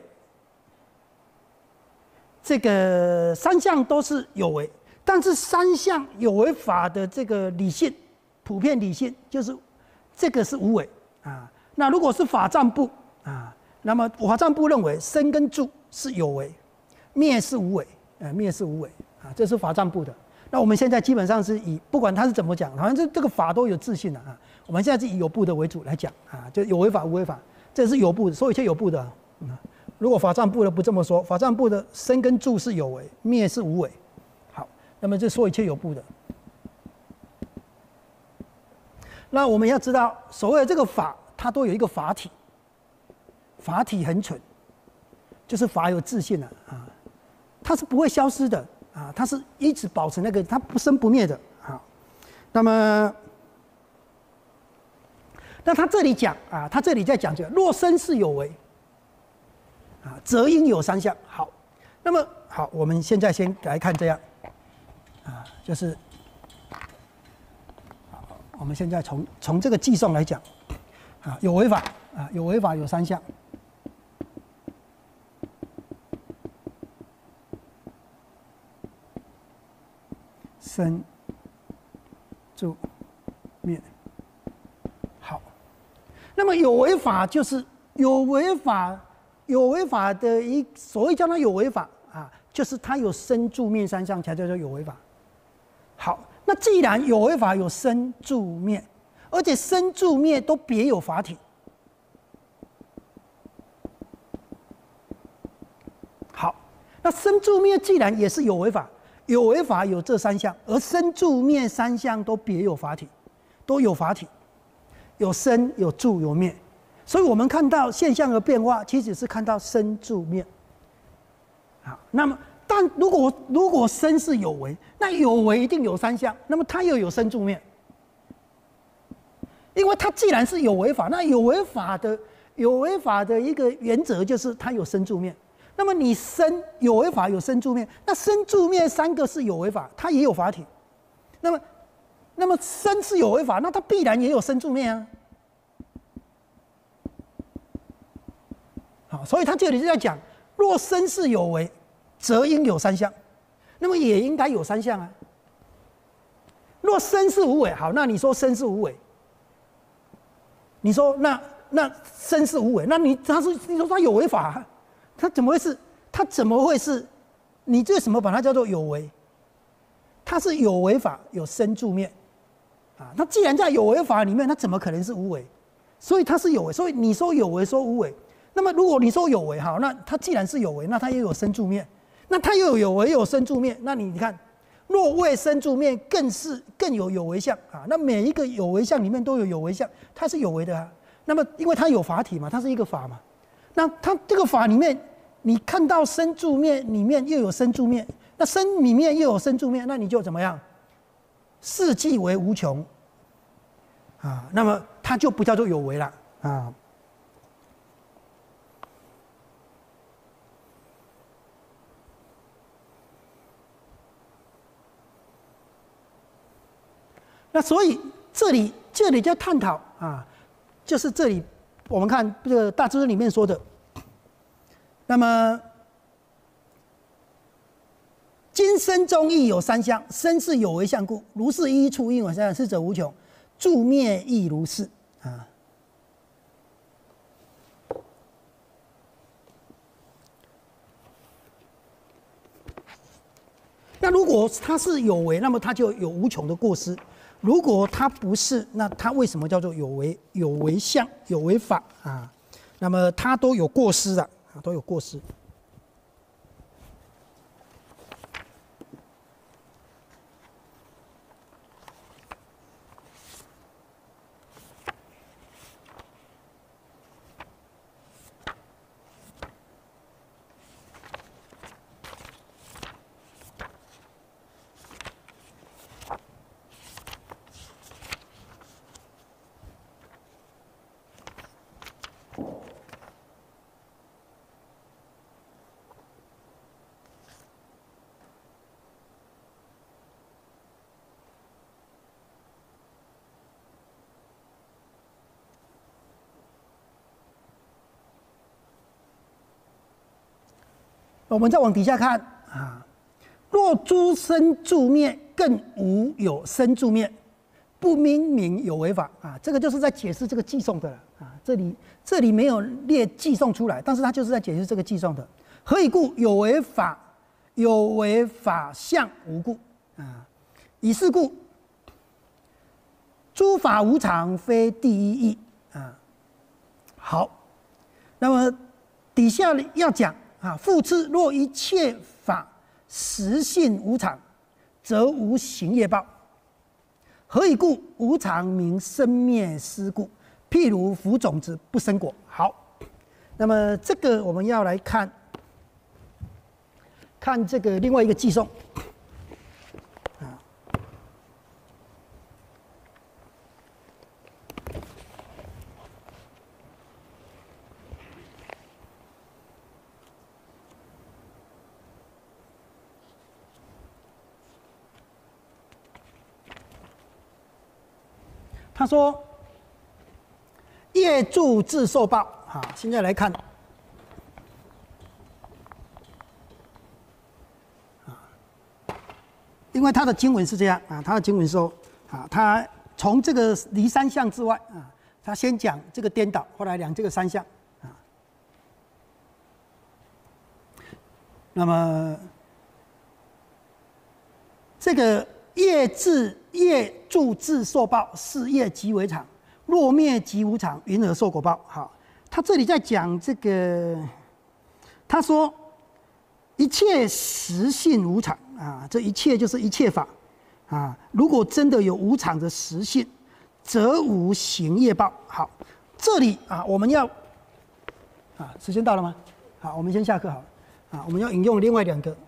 这个三项都是有为。但是三项有为法的这个理性，普遍理性就是这个是无为啊。那如果是法藏部啊，那么法藏部认为生跟住是有为，灭是无为，呃，灭是无为啊，这是法藏部的。那我们现在基本上是以不管他是怎么讲，好像这这个法都有自信的啊。我们现在是以有部的为主来讲啊，就有为法、无为法，这是有部的，所有一切有部的。嗯，如果法藏部的不这么说，法藏部的生跟住是有为，灭是无为。那么这说一切有部的，那我们要知道，所谓的这个法，它都有一个法体，法体很蠢，就是法有自性的啊，它是不会消失的啊，它是一直保持那个，它不生不灭的啊。那么，那他这里讲啊，他这里在讲这个，若生是有为啊，则应有三项。好，那么好，我们现在先来看这样。啊，就是，我们现在从从这个计算来讲，啊，有为法啊，有为法有三项，生、住、灭。好，那么有为法就是有为法，有为法的一所谓叫它有为法啊，就是它有生、住、灭三项才叫做有为法。好，那既然有为法有生住灭，而且生住灭都别有法体，好，那生住灭既然也是有为法， 有为法有这三项，而生住灭三项都别有法体，都有法体，有生有住有灭。所以我们看到现象的变化，其实是看到生住灭。好，那么但如果如果生是有为，那有为一定有三项，那么它又有生住灭。因为它既然是有为法，那有为法的有为法的一个原则就是它有生住灭。那么你生有为法有生住灭，那生住灭三个是有为法，它也有法体。那么那么生是有为法，那它必然也有生住灭啊。好，所以他这里就在讲，若生是有为，则应有三项，那么也应该有三项啊。若生是无为，好，那你说生是无为，你说那那生是无为，那你他是你说他有为法，他怎么会是？他怎么会是？你为什么把它叫做有为？它是有为法，有生住灭啊。那既然在有为法里面，它怎么可能是无为？所以它是有为。所以你说有为，说无为。那么如果你说有为，好，那它既然是有为，那它又有生住灭，那它又有有为又有生住灭，那你你看，若未生住灭，更是更有有为相啊。那每一个有为相里面都有有为相，它是有为的啊。那么因为它有法体嘛，它是一个法嘛，那它这个法里面，你看到生住灭里面又有生住灭，那生里面又有生住灭，那你就怎么样？世纪为无穷啊，那么它就不叫做有为了啊。那所以这里这里就探讨啊，就是这里我们看这个大智论里面说的，那么今生中亦有三相，生是有为相故，如是一处应有三相，是者无穷，住灭亦如是啊。那如果它是有为，那么它就有无穷的过失。如果它不是，那它为什么叫做有为？有为相、有为法啊？那么它都有过失的啊，都有过失。我们再往底下看啊，若诸生住灭，更无有生住灭，不明明有为法啊。这个就是在解释这个寄送的了啊。这里这里没有列寄送出来，但是他就是在解释这个寄送的。何以故？有为法，有为法相无故啊。以是故，诸法无常，非第一义啊。好，那么底下要讲。啊，复次，若一切法实性无常，则无行业报。何以故？无常名生灭思故。譬如腐种子不生果。好，那么这个我们要来看，看这个另外一个寄送。啊，他说：“业助自受报。”好，现在来看，啊，因为他的经文是这样啊，他的经文说啊，他从这个离三相之外啊，他先讲这个颠倒，后来讲这个三相啊。那么这个业自业助自受报，是业即为常，若灭即无常，云何受果报？好，他这里在讲这个，他说一切实性无常啊，这一切就是一切法啊。如果真的有无常的实性，则无行业报。好，这里啊，我们要啊，时间到了吗？好，我们先下课好了啊，我们要引用另外两个。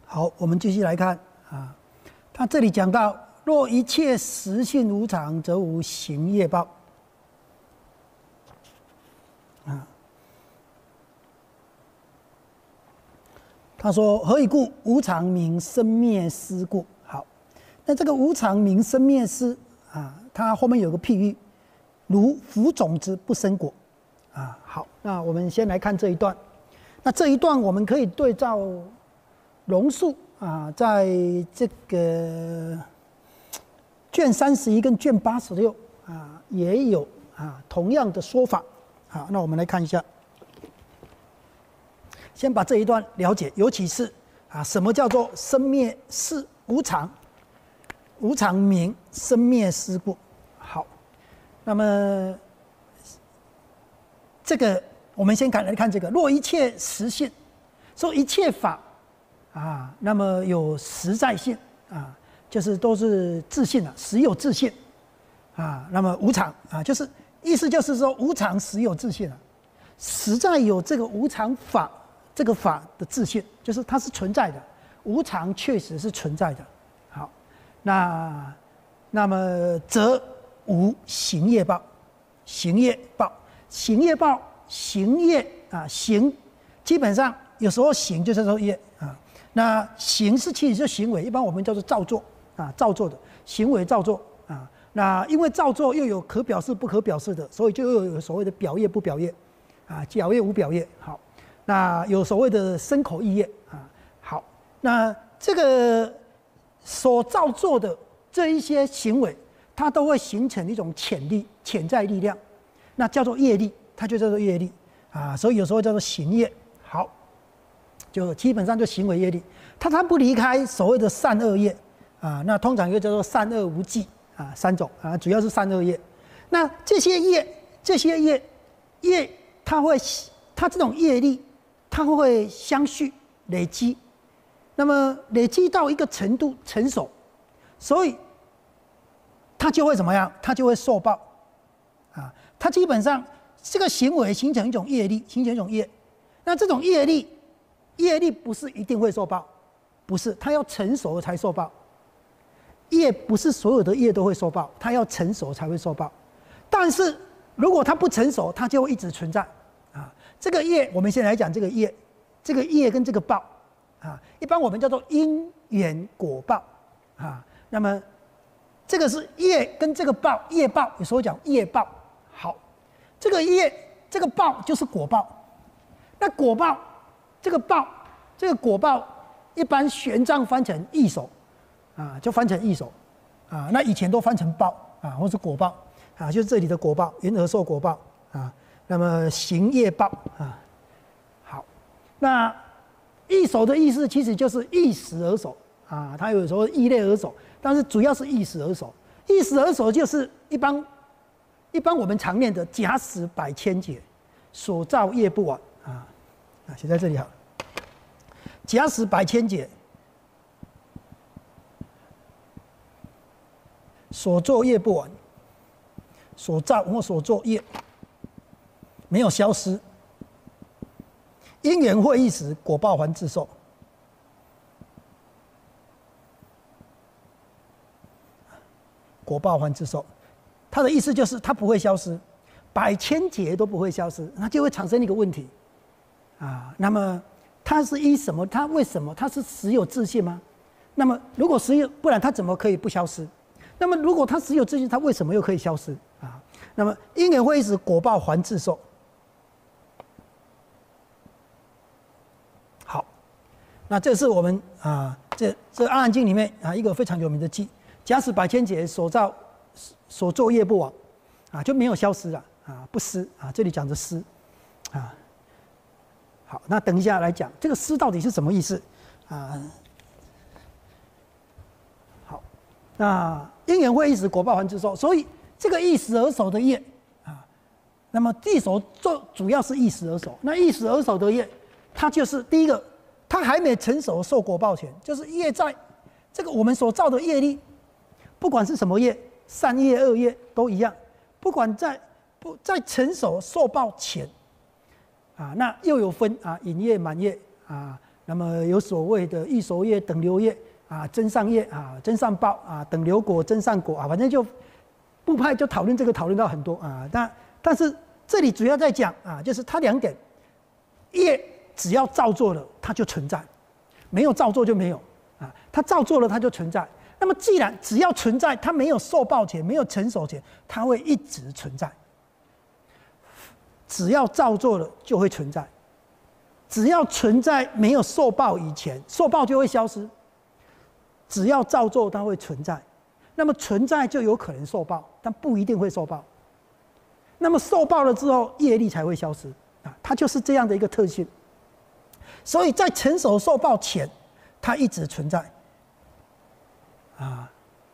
好，我们继续来看啊，他这里讲到，若一切实性无常，则无行业报。啊，他说：何以故？无常名生灭思故。好，那这个无常名生灭思啊，它后面有个譬喻，如腐种子不生果。啊，好，那我们先来看这一段。那这一段我们可以对照龙树啊，在这个卷三十一跟卷八十六啊，也有啊同样的说法。好，那我们来看一下，先把这一段了解，尤其是啊，什么叫做生灭是无常？无常名生灭思故。好，那么这个我们先看来看这个，若一切实性，说一切法啊，那么有实在性啊，就是都是自性啊，实有自性啊，那么无常啊，就是意思就是说无常实有自性啊，实在有这个无常法，这个法的自性，就是它是存在的，无常确实是存在的。好，那那么则无行业报，行业报，行业报，行业啊，行基本上有时候行就是说业啊，那行是其实是行为，一般我们叫做造作啊，造作的行为造作啊。那因为造作又有可表示不可表示的，所以就又有所谓的表业不表业啊，表业无表业。好，那有所谓的身口意业啊。好，那这个所造作的这一些行为，它都会形成一种潜力、潜在力量，那叫做业力，它就叫做业力啊。所以有时候叫做行业。好，就基本上就行为业力，它它不离开所谓的善恶业啊。那通常又叫做善恶无记。啊，三种啊，主要是善恶业。那这些业，这些业，业它会，它这种业力，它会相续累积，那么累积到一个程度成熟，所以它就会怎么样？它就会受报。啊，它基本上这个行为形成一种业力，形成一种业。那这种业力，业力不是一定会受报，不是，它要成熟才受报。业不是所有的业都会受报，它要成熟才会受报。但是如果它不成熟，它就会一直存在。啊，这个业，我们先来讲这个业，这个业跟这个报，啊，一般我们叫做因缘果报，啊，那么这个是业跟这个报，业报有时候讲业报。好，这个业这个报就是果报，那果报这个报这个果报，一般玄奘翻成异熟。啊，就翻成异熟，啊，那以前都翻成报啊，或是果报啊，就是这里的果报，云何受果报啊？那么行业报啊，好，那异熟的意思其实就是易死而熟啊，它有时候异类而熟，但是主要是易死而熟。易死而熟就是一般一般我们常念的假使百千劫，所造业不完啊，啊，写在这里好了，假使百千劫。所作业不完，所造或所作业没有消失，因缘会意时，果报还自受。果报还自受，它的意思就是它不会消失，百千劫都不会消失，那就会产生一个问题啊。那么它是依什么？它为什么？它是实有自性吗？那么如果实有，不然它怎么可以不消失？那么，如果它实有自性，它为什么又可以消失啊？那么因缘会使果报还自受。好，那这是我们啊，这这《阿含经》里面啊一个非常有名的偈：假使百千劫，所造所作业不亡，啊，就没有消失了啊，不失啊。这里讲的失啊。好，那等一下来讲这个失到底是什么意思啊？那因缘会意时，果报还自受，所以这个易死而熟的业啊，那么易熟做主要是易死而熟。那易死而熟的业，它就是第一个，它还没成熟受果报前，就是业在这个我们所造的业力，不管是什么业，善业恶业都一样，不管在不在成熟受报前啊，那又有分啊，隐业满业啊， 那么有所谓的异熟叶、等流叶啊、真上叶啊、真上苞啊、等流果、真上果啊，反正就部派就讨论这个讨论到很多啊。但但是这里主要在讲啊，就是它两点，叶只要照做了，它就存在；没有照做就没有啊。它照做了，它就存在。那么既然只要存在，它没有受报前，没有成熟前，它会一直存在。只要照做了，就会存在。只要存在没有受报以前，受报就会消失。只要照做，它会存在。那么存在就有可能受报，但不一定会受报。那么受报了之后，业力才会消失啊，它就是这样的一个特性。所以在成熟受报前，它一直存在。啊，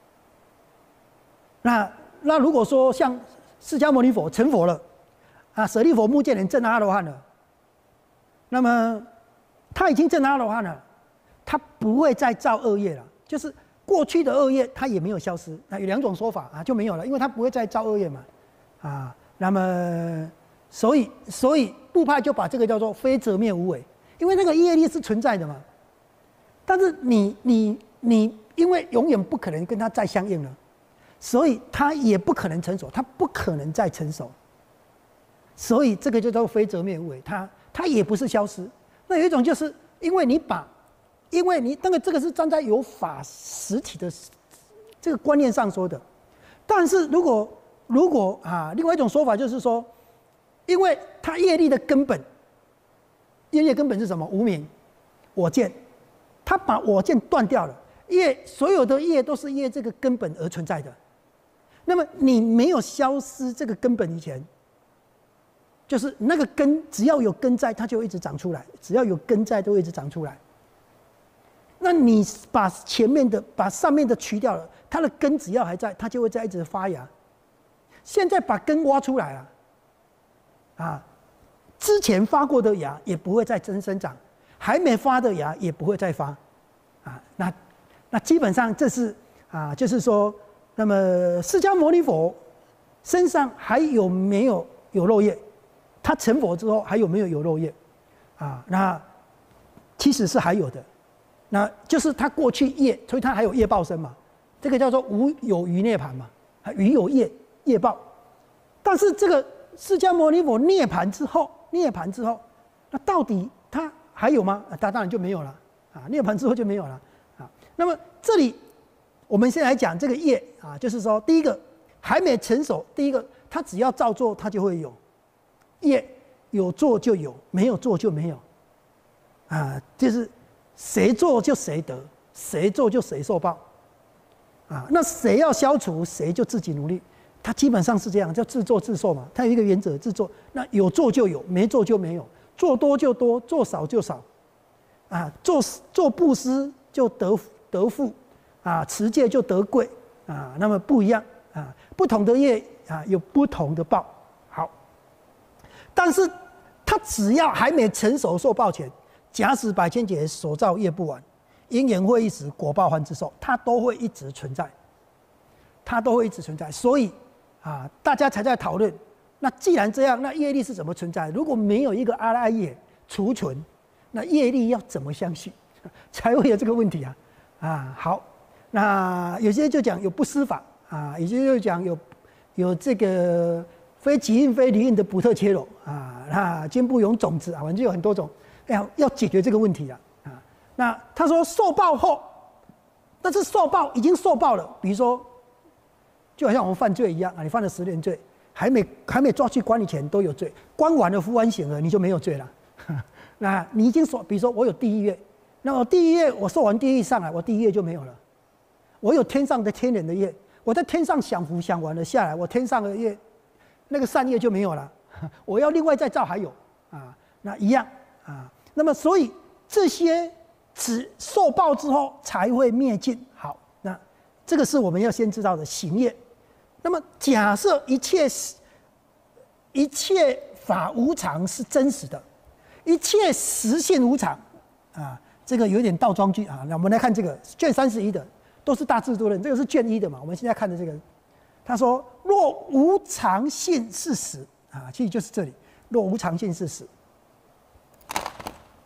那那如果说像释迦牟尼佛成佛了，啊，舍利弗、目犍连证阿罗汉了。那么，他已经证阿罗汉了，他不会再造恶业了。就是过去的恶业，他也没有消失。那有两种说法啊，就没有了，因为他不会再造恶业嘛。啊，那么，所以所以部派就把这个叫做非择灭无为，因为那个业力是存在的嘛。但是你你你，因为永远不可能跟他再相应了，所以他也不可能成熟，他不可能再成熟。所以这个就叫做非择灭无为，它它也不是消失。那有一种就是因为你把，因为你那个这个是站在有法实体的这个观念上说的，但是如果如果啊，另外一种说法就是说，因为它业力的根本，业力的根本是什么？无明、我见，它把我见断掉了，业所有的业都是业这个根本而存在的。那么你没有消失这个根本以前，就是那个根，只要有根在，它就一直长出来；只要有根在，都会一直长出来。那你把前面的、把上面的去掉了，它的根只要还在，它就会在一直发芽。现在把根挖出来了，啊，之前发过的芽也不会再增生长，还没发的芽也不会再发，啊，那那基本上这是啊，就是说，那么释迦牟尼佛身上还有没有有漏业？他成佛之后还有没有有漏业？啊，那其实是还有的，那就是他过去业，所以他还有业报身嘛，这个叫做无有余涅盘嘛，余有业业报。但是这个释迦牟尼佛涅盘之后，涅盘之后，那到底他还有吗？他当然就没有了啊，涅盘之后就没有了啊。那么这里我们先来讲这个业啊，就是说第一个还没成熟，第一个他只要照做，他就会有。业有做就有，没有做就没有，啊，就是谁做就谁得，谁做就谁受报，啊，那谁要消除，谁就自己努力，它基本上是这样，叫自作自受嘛。它有一个原则，自作，那有做就有，没做就没有，做多就多，做少就少，啊，做做布施就得得富，啊，持戒就得贵，啊，那么不一样啊，不同的业啊有不同的报。好。但是，他只要还没成熟受报前，假使百千劫所造业不完，因缘会一时，果报还自受，它都会一直存在，它都会一直存在。所以啊，大家才在讨论，那既然这样，那业力是怎么存在？如果没有一个阿赖耶储存，那业力要怎么相续？才会有这个问题啊！啊，好，那有些就讲有不施法啊，有些就讲有有这个。非即印非离印的不特切柔啊，那坚不永种子啊，反正有很多种，要要解决这个问题啊啊。那他说受报后，但是受报已经受报了，比如说，就好像我们犯罪一样啊，你犯了十年罪，还没还没抓去关以前都有罪，关完了服完刑了你就没有罪了。那你已经受，比如说我有地狱业，那我地狱业我受完地狱上来，我地狱业就没有了。我有天上的天人的业，我在天上享福享完了下来，我天上的业。那个善业就没有了，我要另外再造还有啊，那一样啊。那么所以这些只受报之后才会灭尽。好，那这个是我们要先知道的行业。那么假设一切一切法无常是真实的，一切实性无常啊，这个有点倒装句啊。那我们来看这个卷三十一的，都是大智度论，这个是卷一的嘛。我们现在看的这个。他说：“若无常性是实啊，其实就是这里。若无常性是实，他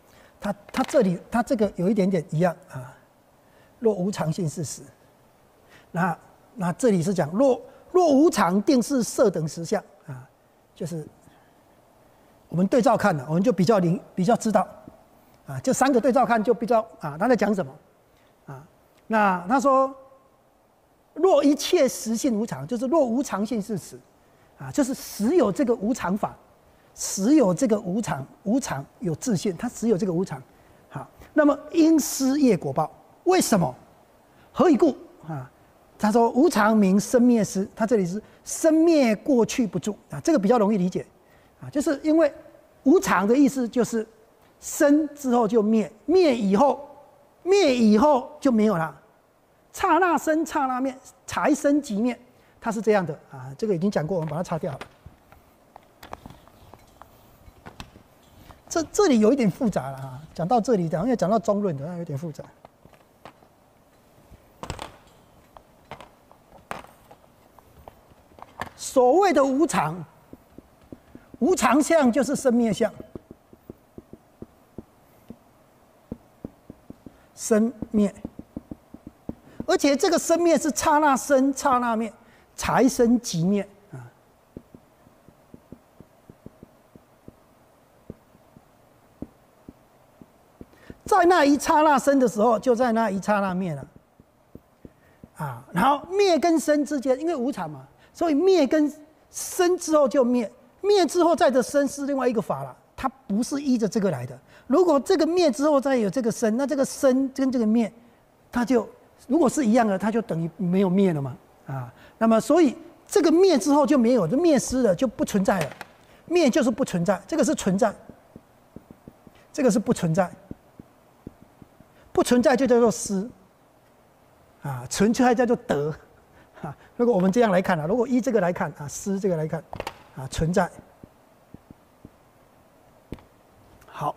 它它这里它这个有一点点一样啊。若无常性是实，那那这里是讲若若无常定是色等实相啊，就是我们对照看了，我们就比较灵比较知道啊，这三个对照看就比较啊，他在讲什么啊？那他说若一切实性无常，就是若无常性是实啊，就是实有这个无常法，实有这个无常，无常有自性，它实有这个无常。好，那么因失业果报。为什么？何以故？啊，他说无常名生灭失，他这里是生灭过去不住啊，这个比较容易理解啊，就是因为无常的意思就是生之后就灭，灭以后，灭以后就没有了，刹那生刹那灭，才生即灭，它是这样的啊，这个已经讲过，我们把它擦掉了。这这里有一点复杂了啊，讲到这里讲，因为讲到中论的，有点复杂。所谓的无常，无常相就是生灭相，生灭，而且这个生灭是刹那生刹那灭，才生即灭啊。在那一刹那生的时候，就在那一刹那灭了啊。然后灭跟生之间，因为无常嘛。所以灭跟生之后就灭，灭之后再的生是另外一个法了，它不是依着这个来的。如果这个灭之后再有这个生，那这个生跟这个灭，它就如果是一样的，它就等于没有灭了嘛啊。那么所以这个灭之后就没有，就灭失了，就不存在了。灭就是不存在，这个是存在，这个是不存在，不存在就叫做失啊，存在叫做得。啊，如果我们这样来看啊，如果依这个来看啊，失这个来看啊，存在。好，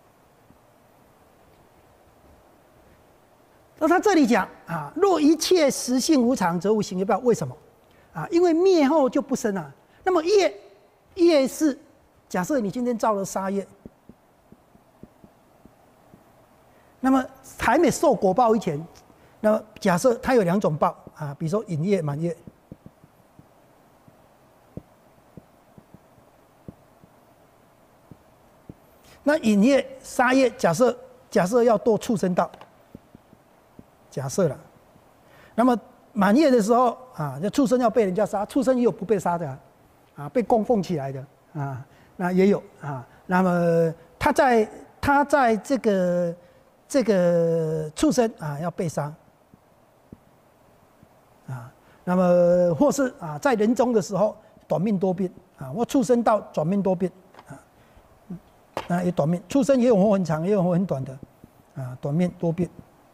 那他这里讲啊，若一切实性无常，则无行业报。为什么？啊，因为灭后就不生了。那么业，业是假设你今天造了杀业，那么还没受果报以前，那么假设它有两种报。啊，比如说引业、满业，那引业、杀业，假设假设要堕畜生道，假设了，那么满业的时候啊，这畜生要被人家杀，畜生也有不被杀的啊，啊被供奉起来的啊，那也有啊。那么他在他在这个这个畜生啊要被杀。啊，那么或是啊，在人中的时候短命多病啊，或畜生道短命多病啊，啊也短命，畜生也有活很长，也有活很短的啊，短命多病。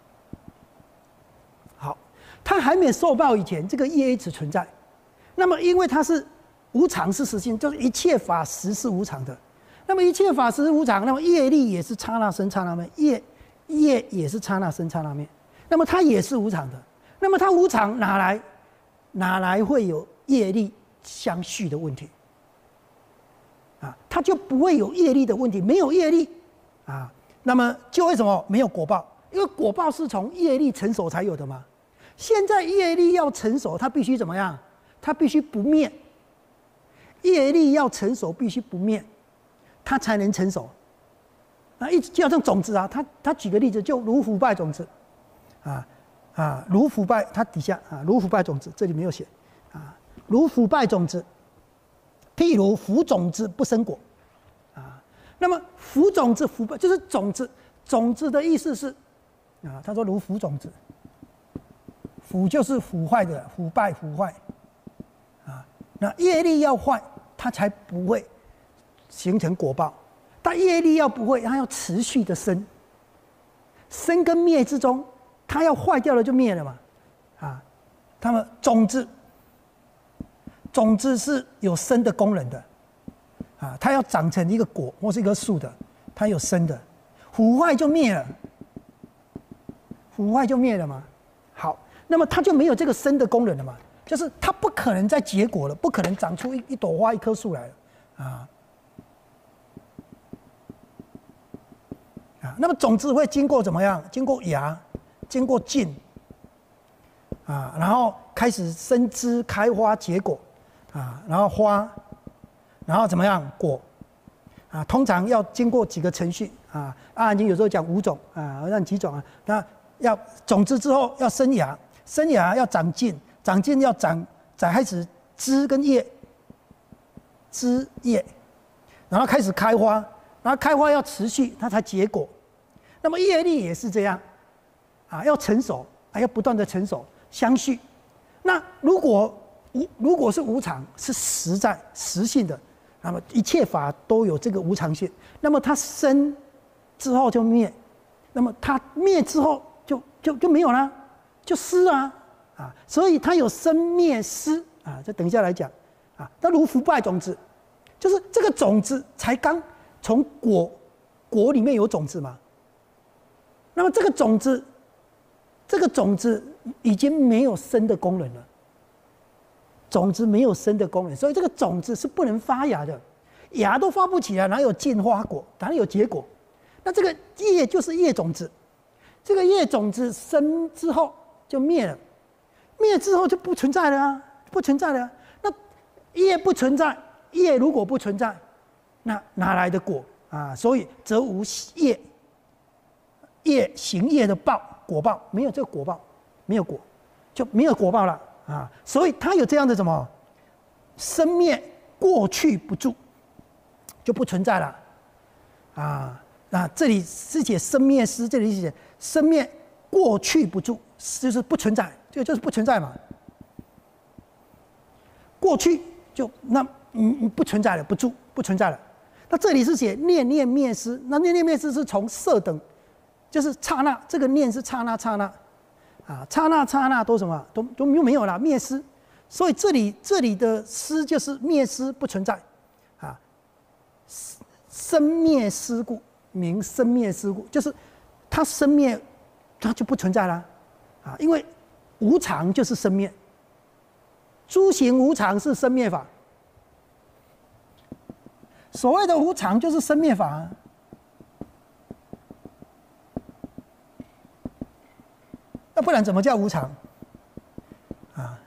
好，他还没受报以前，这个业一直存在。那么因为它是无常是实性，就是一切法实是无常的。那么一切法实是无常，那么业力也是刹那生刹那灭，业业也是刹那生刹那灭，那么它也是无常的。那么它无常哪来哪来会有业力相续的问题啊？它就不会有业力的问题，没有业力啊，那么就为什么没有果报？因为果报是从业力成熟才有的嘛。现在业力要成熟，它必须怎么样？它必须不灭。业力要成熟，必须不灭，它才能成熟。啊，一就像种子啊，他他举个例子，就如腐败种子啊。啊，如腐败，它底下啊，如腐败种子，这里没有写啊，如腐败种子，譬如腐种子不生果，啊，那么腐种子腐败就是种子，种子的意思是啊，他说如腐种子，腐就是腐坏的，腐败腐坏，啊，那业力要坏，它才不会形成果报，但业力要不会，它要持续的生，生跟灭之中。它要坏掉了就灭了嘛，啊，它们种子，种子是有生的功能的，啊，它要长成一个果或是一棵树的，它有生的，腐坏就灭了，腐坏就灭了嘛。好，那么它就没有这个生的功能了嘛，就是它不可能再结果了，不可能长出一一朵花、一棵树来了，啊。 啊，那么种子会经过怎么样？经过芽，经过茎，啊，然后开始生枝、开花、结果，啊，然后花，然后怎么样？果，啊，通常要经过几个程序啊。阿含经有时候讲五种啊，让几种啊。那要种子之后要生芽，生芽要长茎，长茎要长，再开始枝跟叶，枝叶，然后开始开花。然后开花要持续，它才结果。那么业力也是这样，啊，要成熟，还要不断的成熟相续。那如果无如果是无常，是实在实性的，那么一切法都有这个无常性。那么它生之后就灭，那么它灭之后就就就没有了，就失啊啊！所以它有生灭失啊。这等一下来讲啊。它如腐败种子，就是这个种子才刚。从果果里面有种子嘛，那么这个种子，这个种子已经没有生的功能了。种子没有生的功能，所以这个种子是不能发芽的，芽都发不起来，哪有茎花果？哪有结果？那这个叶就是叶种子，这个叶种子生之后就灭了，灭之后就不存在了啊，不存在了啊。那叶不存在，叶如果不存在。那哪来的果啊？所以则无业，业行业的报果报，没有这个果报，没有果，就没有果报了啊！所以它有这样的什么生灭过去不住，就不存在了啊！那这里是写生灭失，这里是写生灭过去不住，就是不存在，这个就是不存在嘛。过去就那嗯不存在了，不住不存在了。那这里是写念念灭失，那念念灭失是从色等，就是刹那，这个念是刹那刹那，啊，刹那刹那都什么都都又没有了灭失，所以这里这里的失就是灭失不存在，啊，生灭失故名生灭失故，就是它生灭它就不存在了，啊，因为无常就是生灭，诸行无常是生灭法。所谓的无常就是生灭法啊，那不然怎么叫无常？啊！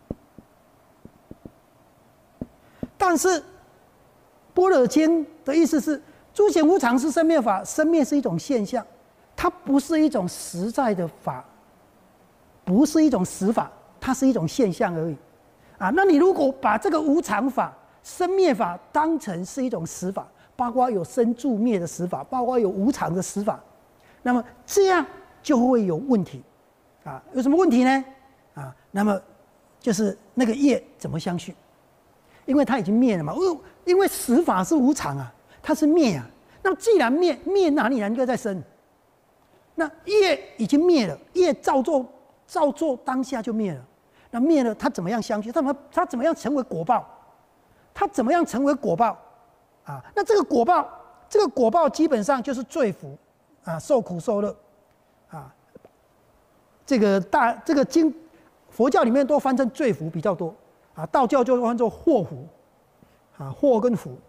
但是《般若经》的意思是，诸行无常是生灭法，生灭是一种现象，它不是一种实在的法，不是一种实法，它是一种现象而已。啊，那你如果把这个无常法、生灭法当成是一种实法，包括有生住灭的实法，包括有无常的实法，那么这样就会有问题，啊，有什么问题呢？啊，那么就是那个业怎么相续？因为它已经灭了嘛，因为实法是无常啊，它是灭啊。那么既然灭，灭哪里能够再生？那业已经灭了，业照做照做当下就灭了，那灭了它怎么样相续？它怎么它怎么样成为果报？它怎么样成为果报？啊，那这个果报，这个果报基本上就是罪福，啊，受苦受乐，啊，这个大这个经佛教里面都翻成罪福比较多，啊，道教就翻作祸福，啊，祸跟福，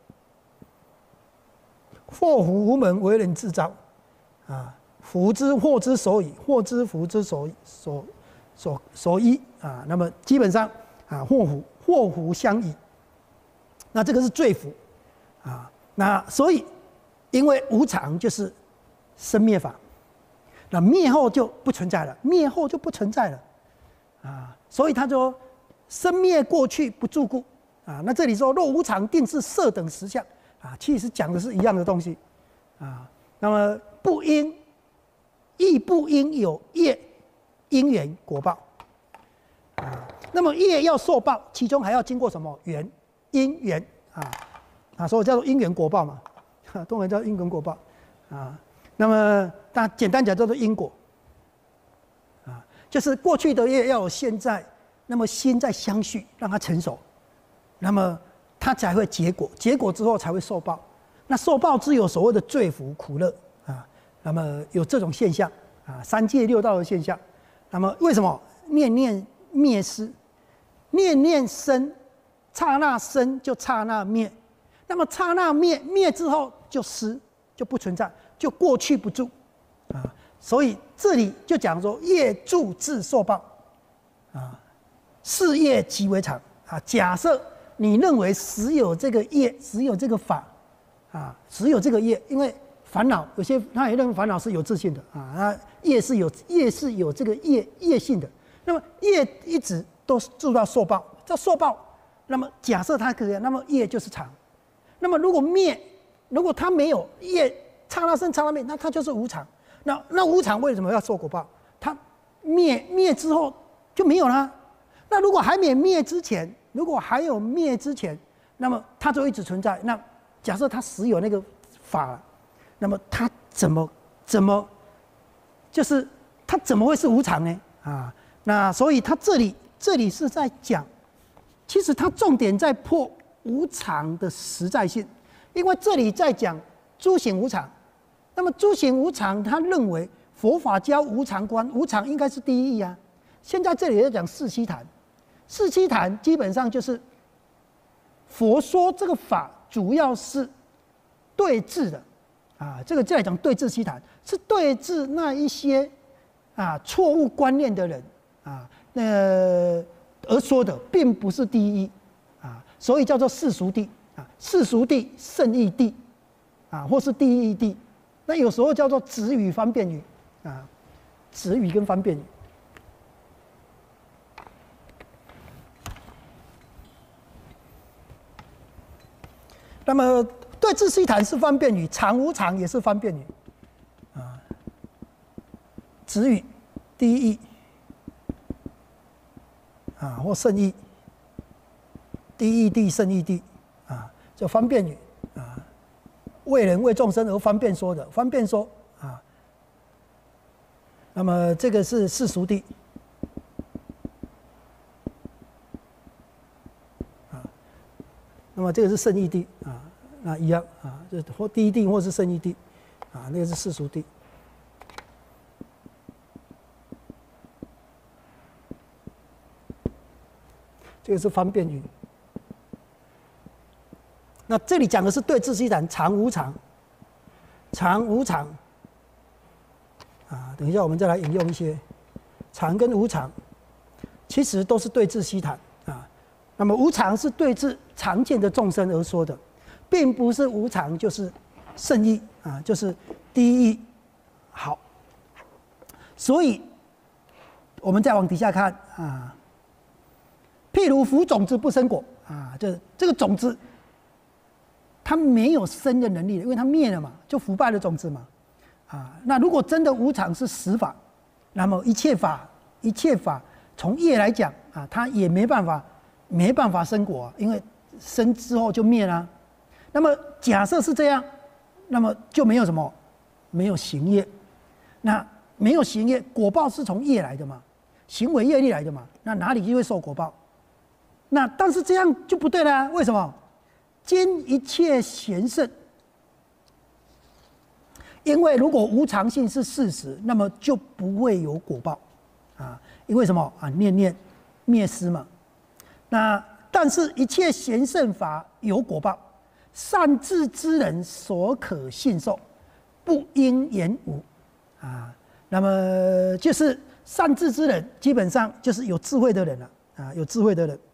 祸福无门，为人自招，啊，福之祸之所以，祸之福之所以所所所依，啊，那么基本上啊，祸福祸福相依。那这个是罪福，啊，那所以因为无常就是生灭法，那灭后就不存在了，灭后就不存在了，啊，所以他说生灭过去不住故，啊，那这里说若无常定是色等实相，啊，其实讲的是一样的东西，啊，那么不应亦不应有业因缘果报，啊，那么业要受报，其中还要经过什么缘？因缘啊啊，所以叫做因缘果报嘛，中文叫因缘果报啊。那么，但简单讲叫做因果啊，就是过去的业要有现在，那么心在相续，让它成熟，那么它才会结果，结果之后才会受报。那受报只有所谓的罪福苦乐啊，那么有这种现象啊，三界六道的现象。那么为什么念念灭失，念念生？刹那生就刹那灭，那么刹那灭灭之后就失，就不存在， 就过去不住啊。所以这里就讲说业住自受报啊，事业极为常啊。假设你认为只有这个业，只有这个法啊，只有这个业，因为烦恼有些他也认为烦恼是有自性的啊，那业是有业是有这个业业性的。那么业一直都住到受报，这受报，那么假设它可以，那么业就是常。那么如果灭，如果它没有业，刹那生刹那灭，那它就是无常。那那无常为什么要受果报？它灭灭之后就没有了。那如果还没灭之前，如果还有灭之前，那么它就一直存在。那假设它实有那个法，那么它怎么怎么，就是它怎么会是无常呢？啊？那所以他这里这里是在讲，其实他重点在破无常的实在性，因为这里在讲诸行无常。那么诸行无常，他认为佛法教无常观，无常应该是第一义啊。现在这里在讲四悉檀，四悉檀基本上就是佛说这个法主要是对治的啊，这个再来讲对治悉檀，是对治那一些啊错误观念的人。啊，那而说的并不是第一啊，所以叫做世俗谛啊，世俗谛圣义谛啊，或是第一义谛。那有时候叫做直语方便语啊，直语跟方便语。那么对治悉檀是方便语，常无常也是方便语啊，直语第一义。啊，或圣义，第一义谛、圣义谛，啊，叫方便语啊，为人为众生而方便说的，方便说啊。那么这个是世俗谛，啊，那么这个是圣义谛啊，那一样啊，就或第一谛或是圣义谛，啊，那个是世俗谛。这个是方便语。那这里讲的是对治悉檀常无常，常无常。啊，等一下我们再来引用一些常跟无常，其实都是对治悉檀啊。那么无常是对治常见的众生而说的，并不是无常就是圣义啊，就是第一义。好，所以我们再往底下看啊。譬如腐种子不生果啊，这这个种子，它没有生的能力，因为它灭了嘛，就腐败的种子嘛，啊，那如果真的无常是实法，那么一切法一切法从业来讲啊，它也没办法没办法生果，因为生之后就灭了。那么假设是这样，那么就没有什么，没有行业，那没有行业，果报是从业来的嘛，行为业力来的嘛，那哪里就会受果报？那但是这样就不对了、啊，为什么？今一切贤圣，因为如果无常性是事实，那么就不会有果报啊。因为什么啊？念念灭失嘛。那但是一切贤圣法有果报，善智之人所可信受，不应言无啊。那么就是善智之人，基本上就是有智慧的人了啊，有智慧的人。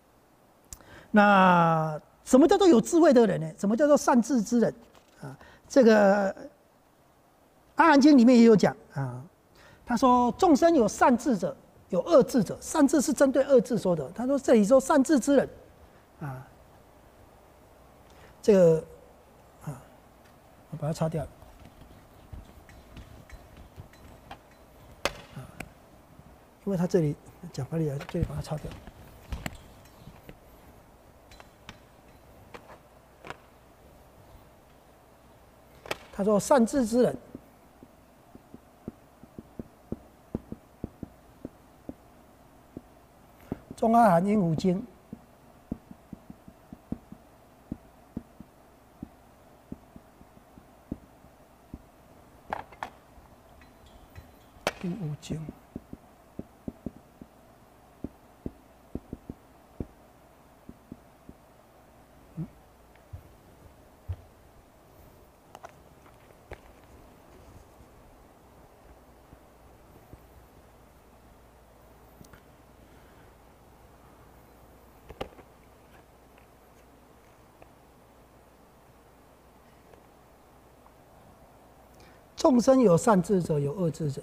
那什么叫做有智慧的人呢？什么叫做善智之人啊？这个《阿含经》里面也有讲啊。他说众生有善智者，有恶智者。善智是针对恶智说的。他说这里说善智之人啊，这个啊，我把它擦掉了。啊，因为他这里讲法里来，这里把它擦掉。他说：“善智之人，中阿含应无经，应无经。 众生有善智者，有恶智者。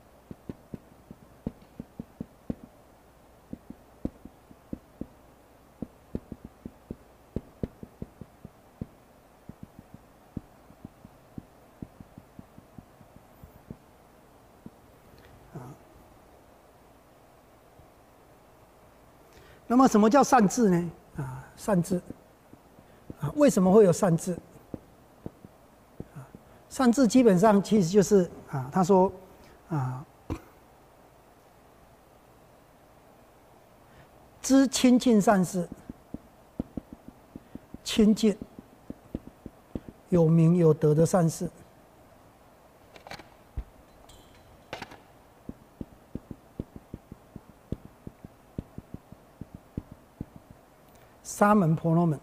那么什么叫善智呢？啊，善智啊，为什么会有善智？啊，善智基本上其实就是啊，他说啊，知亲近善事，亲近有名有德的善事。沙门婆罗门，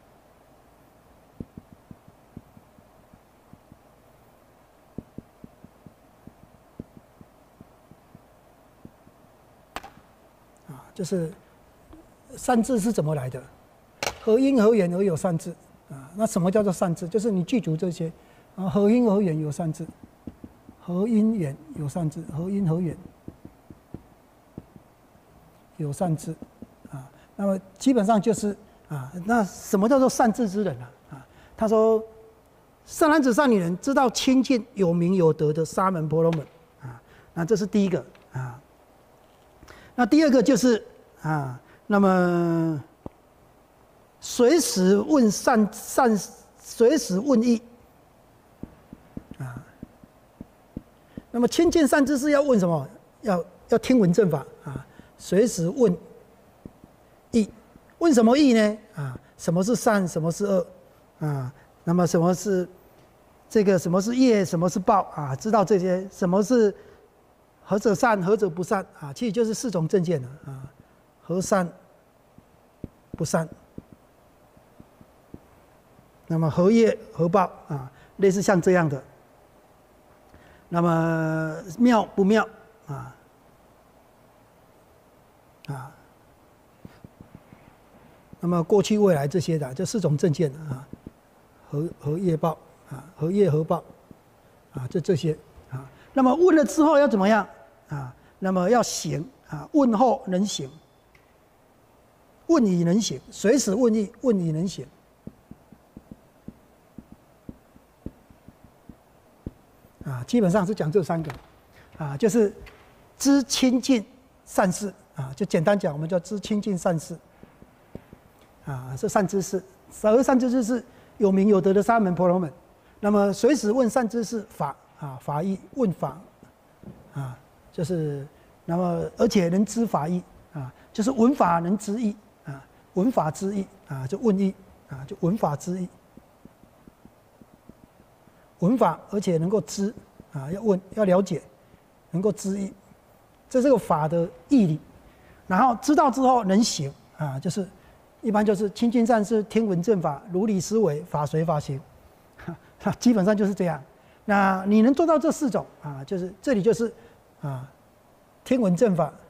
啊，就是善智是怎么来的？合因合缘而有善智啊。那什么叫做善智？就是你具足这些啊，合因合缘有善智，合因缘有善智，合因合缘有善智啊。那么基本上就是啊，那什么叫做善智之人啊？啊，他说，善男子、善女人知道亲近有名有德的沙门婆罗门啊，那这是第一个啊。那第二个就是啊，那么随时问善善，随时问义啊。那么亲近善知识要问什么？要要听闻正法啊，随时问义。问什么义呢？啊，什么是善，什么是恶？啊，那么什么是这个？什么是业？什么是报？啊，知道这些，什么是何者善，何者不善？啊，其实就是四种正见了啊，何善不善？那么何业何报？啊，类似像这样的。那么妙不妙？啊啊。那么过去、未来这些的，这四种正见啊，和和业报啊，和业和报啊，这这些啊。那么问了之后要怎么样啊？那么要行啊，问后能行，问以能行，随时问义，问以能行。啊，基本上是讲这三个啊，就是知亲近善事啊，就简单讲，我们叫知亲近善事。啊，是善知识，而善知识是有名有德的沙门婆罗门。那么随时问善知识法啊，法义问法啊，就是那么而且能知法义啊，就是闻法能知义啊，闻法知义啊，就问义啊，就闻法知义，闻法而且能够知啊，要问要了解，能够知义，这是个法的义理。然后知道之后能行啊，就是。一般就是亲近善事，听闻正法，如理思维，法随法行，基本上就是这样。那你能做到这四种啊，就是这里就是啊，听闻正法，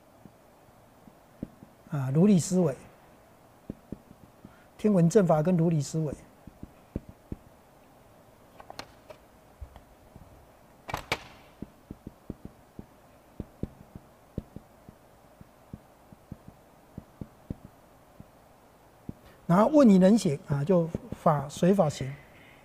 啊，如理思维，听闻正法跟如理思维。然后问你能行啊，就法随法行。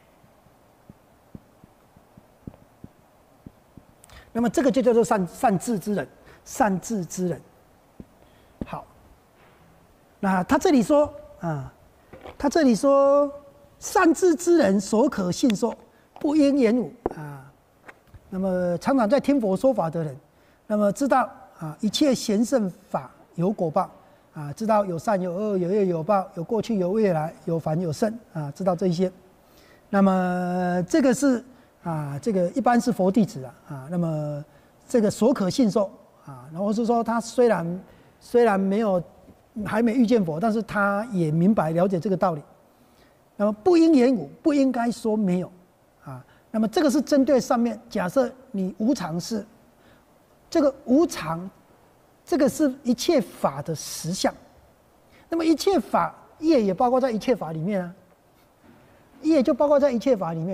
那么这个就叫做善善智之人，善智之人。好，那他这里说啊，他这里说善智之人所可信说，不应言语啊。那么常常在听佛说法的人，那么知道啊，一切贤圣法有果报。啊，知道有善有恶，有业有报，有过去有未来，有凡有圣啊，知道这一些。那么这个是啊，这个一般是佛弟子啊啊，那么这个所可信受啊，然后是说他虽然虽然没有还没遇见佛，但是他也明白了解这个道理。那么不应言无，不应该说没有啊。那么这个是针对上面，假设你无常是这个无常。这个是一切法的实相，那么一切法业也包括在一切法里面啊，业就包括在一切法里面啊。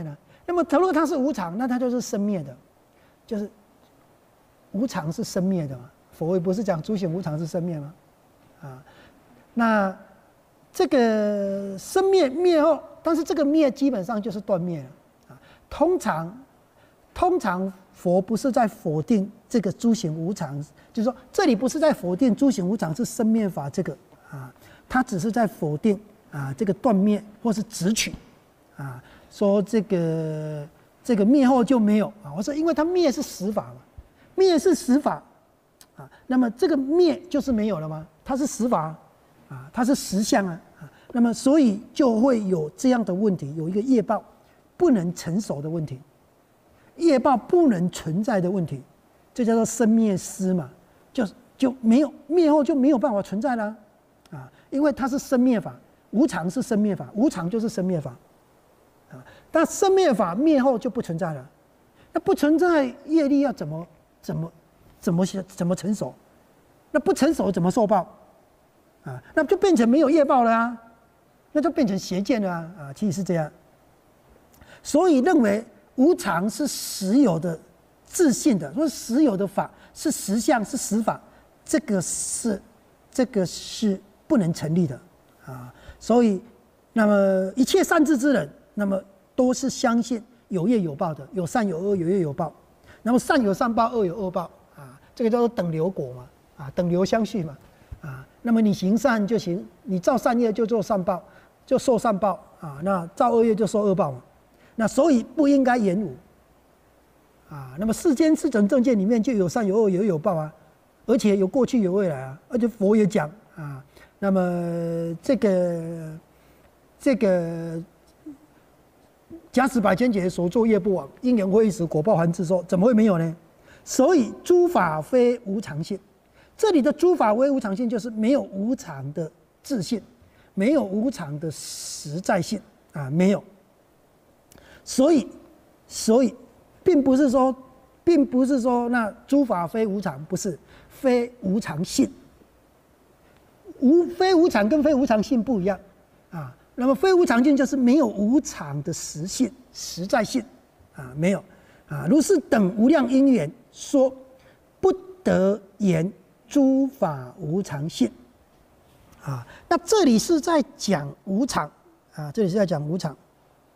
那么，倘若它是无常，那它就是生灭的，就是无常是生灭的嘛。佛谓不是讲诸行无常是生灭吗？啊，那这个生灭灭后，但是这个灭基本上就是断灭了啊。通常，通常佛不是在否定这个诸行无常，就是说这里不是在否定诸行无常是生灭法这个啊，它只是在否定啊这个断灭或是直取啊，说这个这个灭后就没有啊。我说因为它灭是实法嘛，灭是实法啊，那么这个灭就是没有了吗？它是实法啊，它是实相啊，啊，那么所以就会有这样的问题，有一个业报不能成熟的问题，业报不能存在的问题，这叫做生灭失嘛，就就没有灭后就没有办法存在了啊，因为它是生灭法，无常是生灭法，无常就是生灭法啊，但生灭法灭后就不存在了，那不存在业力要怎么怎么怎么怎么成熟？那不成熟怎么受报？啊，那就变成没有业报了啊，那就变成邪见了啊！啊，其实是这样。所以认为无常是实有的、自性的，说实有的法是实相、是实法，这个是这个是不能成立的啊。所以，那么一切善知之人，那么都是相信有业有报的，有善有恶，有业有报。那么善有善报，恶有恶报啊，这个叫做等流果嘛。啊，等流相续嘛，啊，那么你行善就行，你造善业就做善报，就受善报啊，那造恶业就受恶报嘛，那所以不应该言无，啊，那么世间四种正见里面就有善有恶有有报啊，而且有过去有未来啊，而且佛也讲啊，那么这个这个假使百千劫所作业不亡，因缘会一时，果报还自受，怎么会没有呢？所以诸法非无常性。这里的诸法非无常性，就是没有无常的自性，没有无常的实在性啊，没有。所以，所以，并不是说，并不是说那诸法非无常，不是非无常性。无非无常跟非无常性不一样啊。那么非无常性就是没有无常的实性、实在性啊，没有啊。如是等无量因缘说，不得言。诸法无常性，啊，那这里是在讲无常，啊，这里是在讲无常。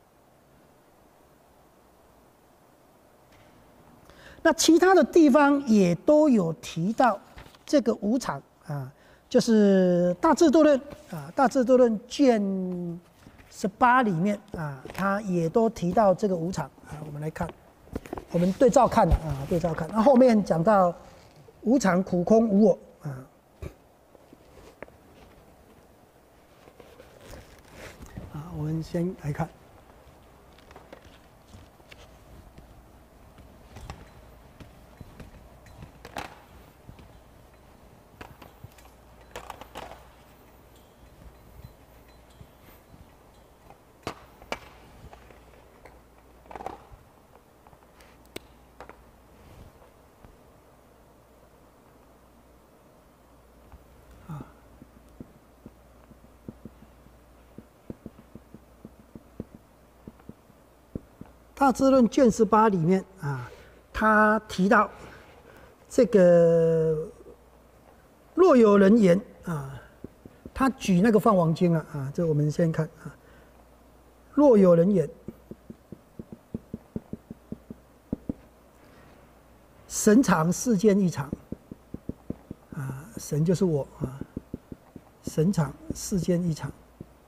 那其他的地方也都有提到这个无常，啊，就是《大智度论》啊，《大智度论》卷十八里面啊，它也都提到这个无常啊。我们来看，我们对照看啊，对照看。那后面讲到。无常、苦、空、无我啊！啊，我们先来看。大智论卷十八里面啊，他提到这个若有人言啊，他举那个梵王经啊啊，这我们先看啊，若有人言，神常世间一常啊，神就是我啊，神常世间一常。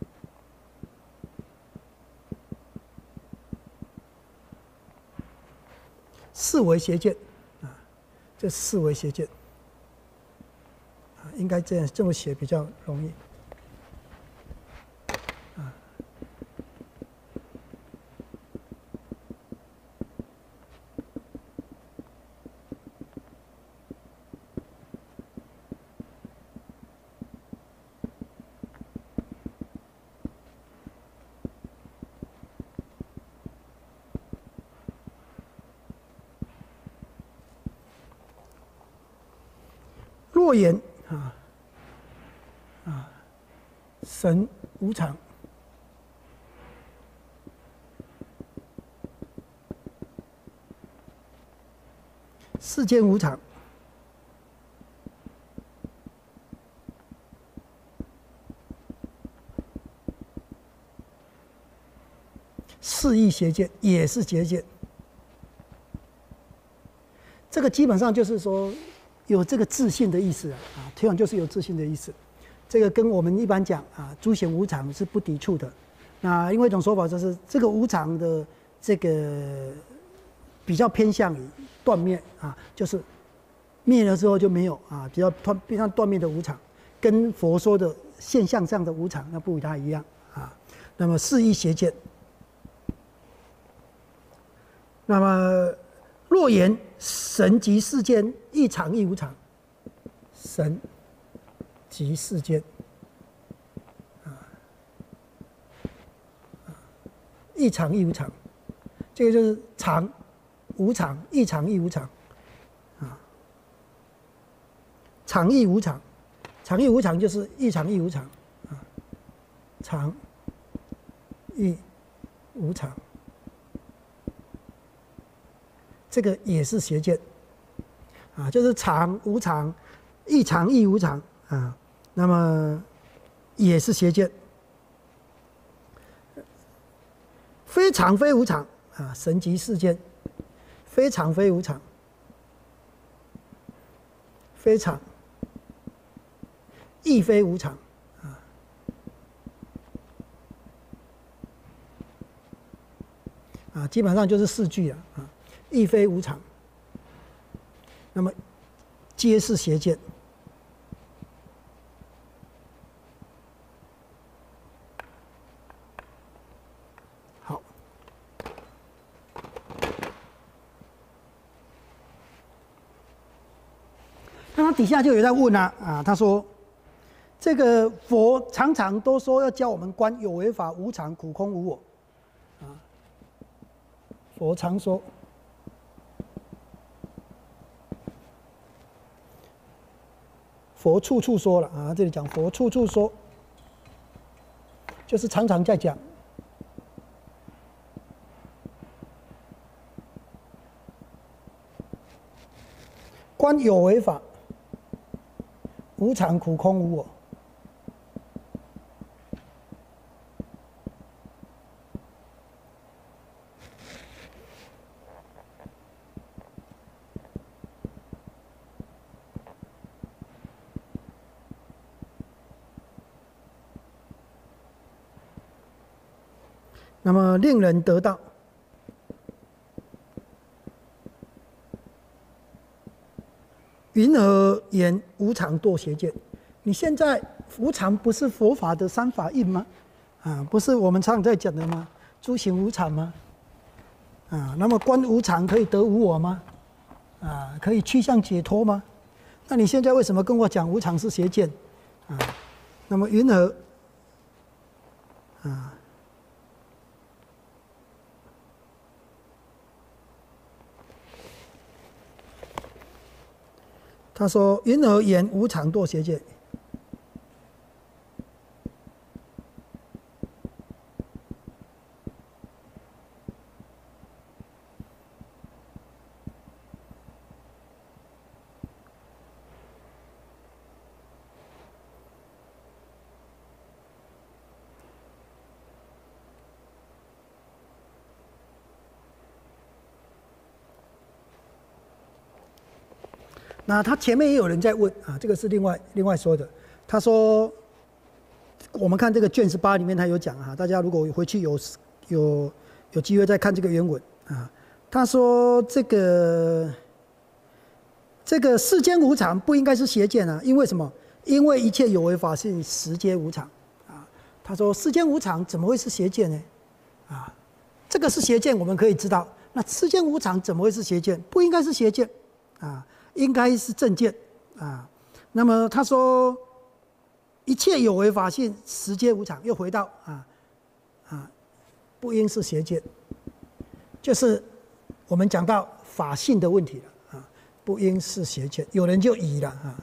四维邪见，啊，这四维邪见，啊，应该这样这么写比较容易，啊，若言啊啊，神无常， 世间无常，是亦邪见，也是邪见。这个基本上就是说有这个自信的意思啊，啊，推广就是有自信的意思。这个跟我们一般讲啊，诸行无常是不抵触的。那另外一种说法就是这个无常的这个比较偏向于断灭啊，就是灭了之后就没有啊，比较断偏向断灭的无常，跟佛说的现象上的无常那不太一样啊。那么是亦邪见。那么若言神即世间，亦常亦无常。神即世间，啊，亦常亦无常，这个就是常、无常，亦常亦无常，啊，常亦无常，常亦无常就是亦常亦无常，啊，常亦无常。这个也是邪见，啊，就是常无常，亦常亦无常啊，那么也是邪见。非常非无常啊，神即世间，非常非无常，非常亦非无常啊，啊，基本上就是四句啊啊。亦非无常，那么皆是邪见。好，那他底下就有在问啊啊，他说这个佛常常都说要教我们观有为法、无常、苦、空、无我啊，佛常说。佛处处说了啊，这里讲佛处处说，就是常常在讲。观有为法，无常、苦、空、无我。那么令人得到，云何言无常堕邪见？你现在无常不是佛法的三法印吗？啊，不是我们常常在讲的吗？诸行无常吗？啊，那么观无常可以得无我吗？啊，可以趋向解脱吗？那你现在为什么跟我讲无常是邪见？啊，那么云何？啊。他说：“云何言无常堕邪见？”那他前面也有人在问啊，这个是另外另外说的。他说，我们看这个卷十八里面他有讲啊，大家如果回去有有有机会再看这个原文啊。他说这个这个世间无常不应该是邪见啊，因为什么？因为一切有为法性实皆无常啊。他说世间无常怎么会是邪见呢？啊，这个是邪见，我们可以知道。那世间无常怎么会是邪见？不应该是邪见啊。应该是正见啊。那么他说，一切有为法性实皆无常，又回到啊啊，不应是邪见，就是我们讲到法性的问题了啊，不应是邪见。有人就疑了啊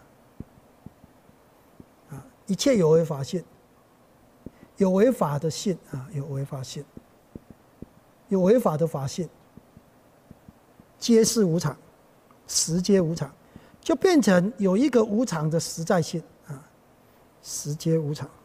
啊，一切有为法性，有为法的性啊，有为法性，有为法的法性，皆是无常。 实皆无常，就变成有一个无常的实在性啊，实皆无常。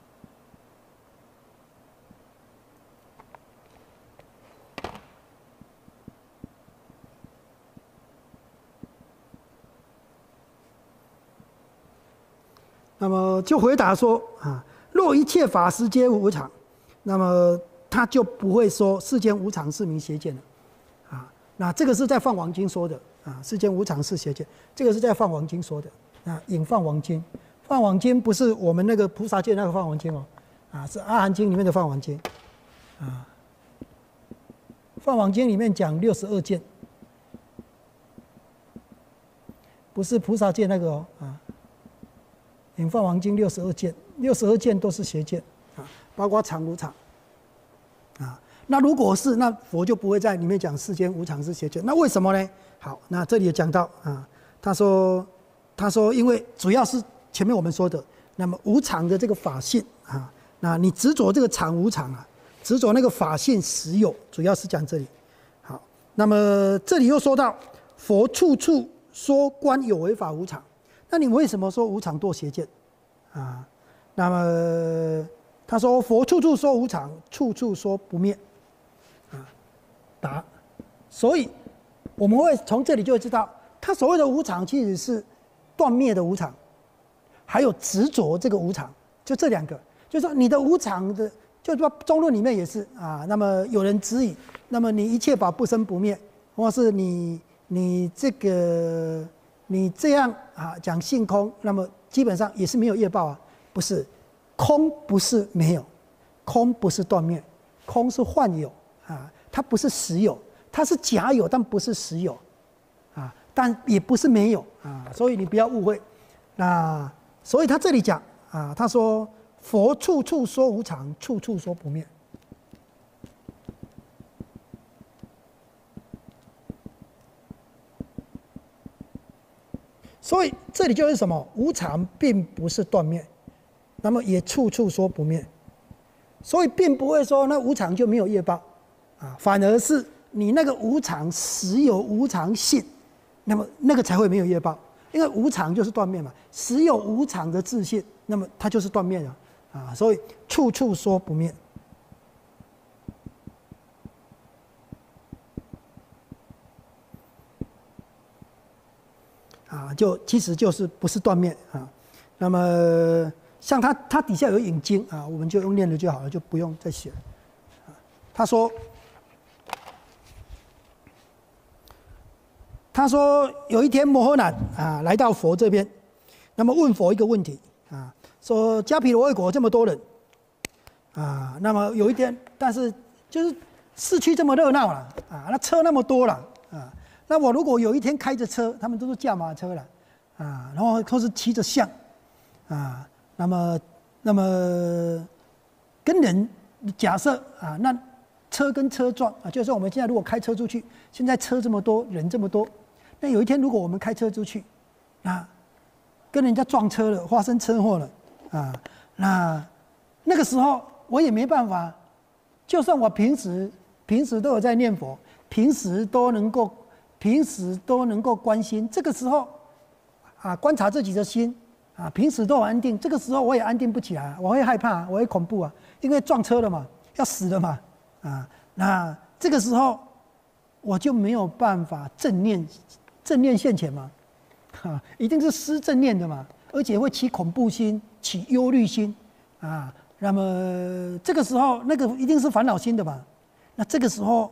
那么就回答说啊，若一切法实皆无常，那么他就不会说世间无常是名邪见了，啊，那这个是在《梵王经》说的啊，世间无常是邪见，这个是在《梵王经》说的啊，引《梵王经》，《梵王经》不是我们那个菩萨戒那个《梵王经》哦，啊，是《阿含经》里面的《梵王经》，啊，《梵王经》里面讲六十二见，不是菩萨戒那个哦，啊。引《梵王经》六十二见，六十二见都是邪见啊，包括常无常啊。那如果是，那佛就不会在里面讲世间无常是邪见。那为什么呢？好，那这里也讲到啊，他说，他说，因为主要是前面我们说的，那么无常的这个法性啊，那你执着这个常无常啊，执着那个法性实有，主要是讲这里。好，那么这里又说到佛处处说观有为法无常。那你为什么说无常堕邪见啊？那么他说佛处处说无常，处处说不灭啊。答，所以我们会从这里就会知道，他所谓的无常其实是断灭的无常，还有执着这个无常，就这两个。就是说你的无常的，就是说中论里面也是啊。那么有人质疑，那么你一切法不生不灭，或是你你这个。你这样啊讲性空，那么基本上也是没有业报啊，不是？空不是没有，空不是断灭，空是幻有啊，它不是实有，它是假有，但不是实有啊，但也不是没有啊，所以你不要误会。那所以他这里讲啊，他说佛处处说无常，处处说不灭。所以这里就是什么？无常并不是断灭，那么也处处说不灭，所以并不会说那无常就没有业报啊，反而是你那个无常实有无常性，那么那个才会没有业报，因为无常就是断灭嘛，实有无常的自性，那么它就是断灭了啊，所以处处说不灭。啊，就其实就是不是断灭啊。那么像他他底下有引经啊，我们就用念的就好了，就不用再写了。啊，他说，他说有一天摩诃男啊来到佛这边，那么问佛一个问题啊，说迦毗罗卫国这么多人啊，那么有一天，但是就是市区这么热闹了啊，那车那么多了啊。那我如果有一天开着车，他们都是驾马车了，啊，然后都是骑着象，啊，那么那么跟人假设啊，那车跟车撞啊，就是我们现在如果开车出去，现在车这么多，人这么多，那有一天如果我们开车出去，啊，跟人家撞车了，发生车祸了，啊，那那个时候我也没办法，就算我平时平时都有在念佛，平时都能够。平时都能够关心，这个时候啊，观察自己的心啊，平时都很安定。这个时候我也安定不起来，我会害怕，我会恐怖啊，因为撞车了嘛，要死了嘛啊。那这个时候我就没有办法正念，正念现前嘛，啊，一定是失正念的嘛，而且会起恐怖心，起忧虑心啊。那么这个时候，那个一定是烦恼心的嘛。那这个时候。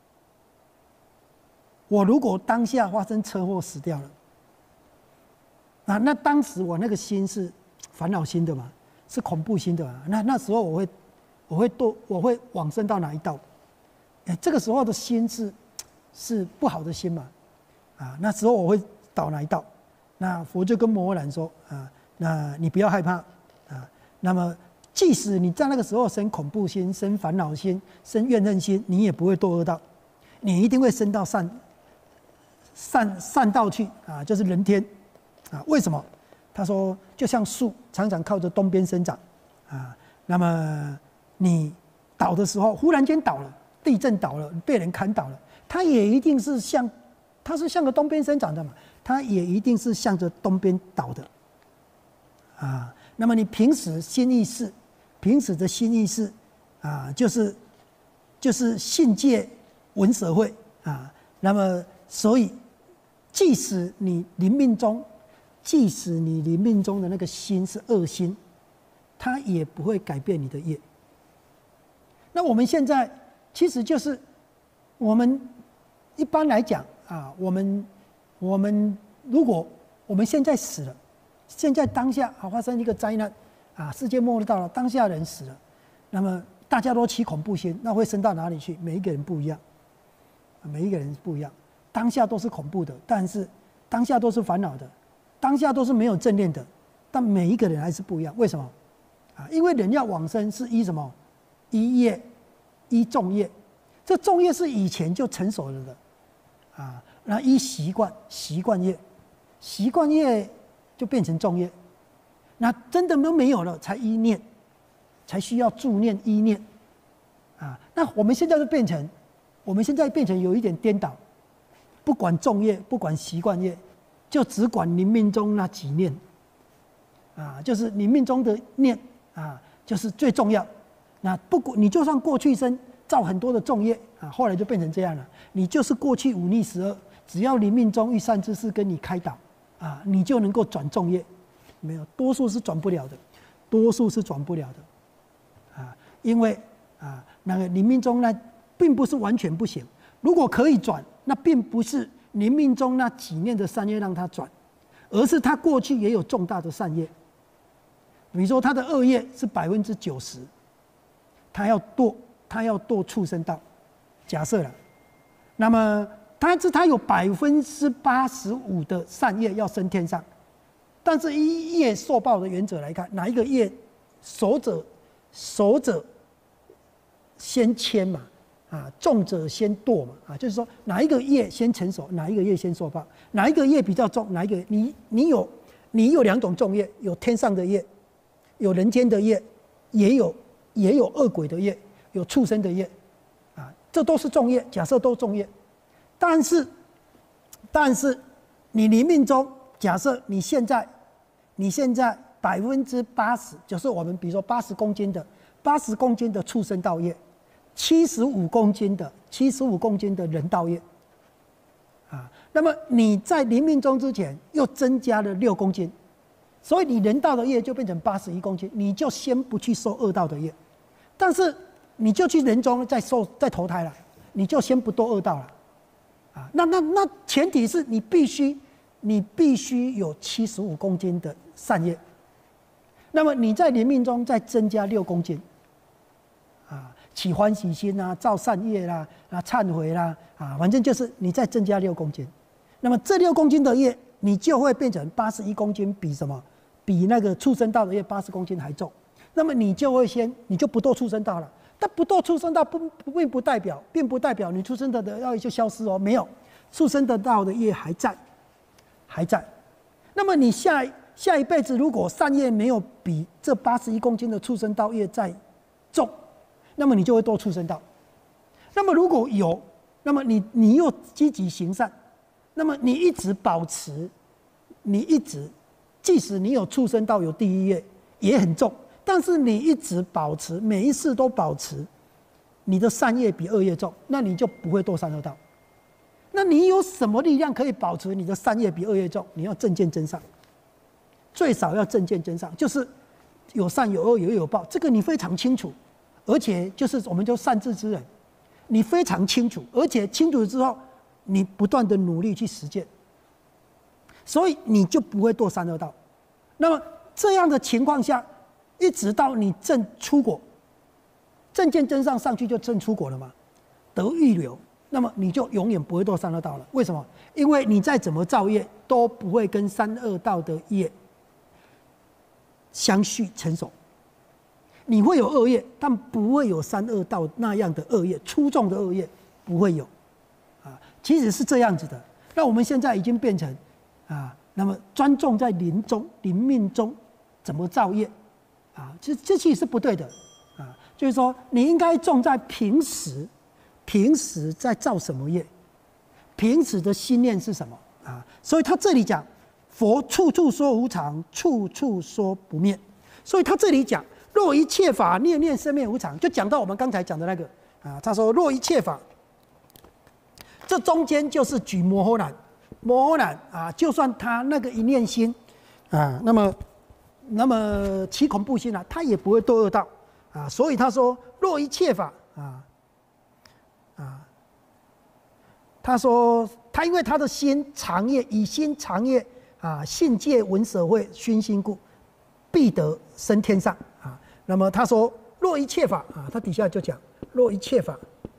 我如果当下发生车祸死掉了，啊，那当时我那个心是烦恼心的嘛，是恐怖心的嘛，那那时候我会，我会堕，我会往生到哪一道？哎，这个时候的心是是不好的心嘛，啊，那时候我会导哪一道？那佛就跟摩诃男说啊，那你不要害怕啊，那么即使你在那个时候生恐怖心、生烦恼心、生怨恨心，你也不会堕恶道，你一定会升到善。善善道去啊，就是人天啊。为什么？他说，就像树常常靠着东边生长啊。那么你倒的时候，忽然间倒了，地震倒了，被人砍倒了，它也一定是向它是向着东边生长的嘛，它也一定是向着东边倒的，啊，那么你平时心意识，平时的心意识，啊，就是就是信戒闻舍会啊，那么所以，即使你临命中，即使你临命中的那个心是恶心，它也不会改变你的业。那我们现在其实就是我们一般来讲啊，我们我们如果我们现在死了，现在当下啊发生一个灾难啊，世界末日到了，当下人死了，那么大家都起恐怖心，那会升到哪里去？每一个人不一样，每一个人不一样，当下都是恐怖的，但是当下都是烦恼的，当下都是没有正念的，但每一个人还是不一样。为什么？啊，因为人要往生是依什么？依业，依众业。这众业是以前就成熟了的，啊，那依习惯，习惯业，习惯业就变成众业。那真的都没有了，才依念，才需要助念依念，啊，那我们现在就变成，我们现在变成有一点颠倒，不管众业，不管习惯业，就只管临命中那几念，啊，就是临命中的念啊，就是最重要。那不管你就算过去生造很多的众业啊，后来就变成这样了。你就是过去五逆十恶，只要临命中遇善知识跟你开导啊，你就能够转众业。没有，多数是转不了的，多数是转不了的，啊，因为啊，那个临命中那并不是完全不行。如果可以转，那并不是临命中那几念的善业让他转，而是他过去也有重大的善业。比如说他的恶业是百分之九十，他要堕，他要堕畜生道，假设了，那么他是他有百分之八十五的善业要升天上。但是依业受报的原则来看，哪一个业守者守者先迁嘛，啊，重者先堕嘛，啊，就是说哪一个业先成熟，哪一个业先受报，哪一个业比较重，哪一个你你有你有两种重业，有天上的业，有人间的业，也有也有恶鬼的业，有畜生的业，啊，这都是重业，假设都重业，但是但是你临命中。假设你现在，你现在百分之八十，就是我们比如说八十公斤的，八十公斤的畜生道业，七十五公斤的，七十五公斤的人道业，啊，那么你在临命中之前又增加了六公斤，所以你人道的业就变成八十一公斤，你就先不去受恶道的业，但是你就去人中再受再投胎了，你就先不堕恶道了，啊，那那那前提是你必须。你必须有七十五公斤的善业，那么你在临命中再增加六公斤，啊，起欢喜心啊，造善业啦，啊，忏悔啦，啊，反正就是你再增加六公斤，那么这六公斤的业，你就会变成八十一公斤，比什么？比那个畜生道的业八十公斤还重，那么你就会先，你就不堕畜生道了。但不堕畜生道不并不代表，并不代表你畜生道的业就消失哦，没有，畜生的道的业还在。还在，那么你下下一辈子如果善业没有比这八十一公斤的畜生道业再重，那么你就会堕畜生道。那么如果有，那么你你又积极行善，那么你一直保持，你一直，即使你有畜生道有地狱业也很重，但是你一直保持，每一世都保持，你的善业比恶业重，那你就不会堕三恶道。那你有什么力量可以保持你的善业比恶业重？你要正见真善，最少要正见真善，就是有善有恶有恶有报，这个你非常清楚，而且就是我们就善知之人，你非常清楚，而且清楚之后，你不断的努力去实践，所以你就不会堕三恶道。那么这样的情况下，一直到你证出果，正见真善上去就证出果了嘛，得预流。那么你就永远不会堕三恶道了。为什么？因为你再怎么造业，都不会跟三恶道的业相续成熟。你会有恶业，但不会有三恶道那样的恶业，粗重的恶业不会有。啊，其实是这样子的。那我们现在已经变成啊，那么专重在临中、临命中怎么造业啊？这这其实是不对的啊。就是说，你应该重在平时。平时在造什么业？ 平时的心念是什么啊？所以他这里讲佛处处说无常，处处说不灭。所以他这里讲若一切法念念生灭无常，就讲到我们刚才讲的那个啊。他说若一切法，这中间就是举摩诃男，摩诃男啊，就算他那个一念心啊，那么那么起恐怖心啊，他也不会堕恶道啊。所以他说若一切法啊啊，他说他因为他的心常业以心常业啊，信戒闻舍会熏心故，必得升天上啊。那么他说若一切法啊，他底下就讲若一切法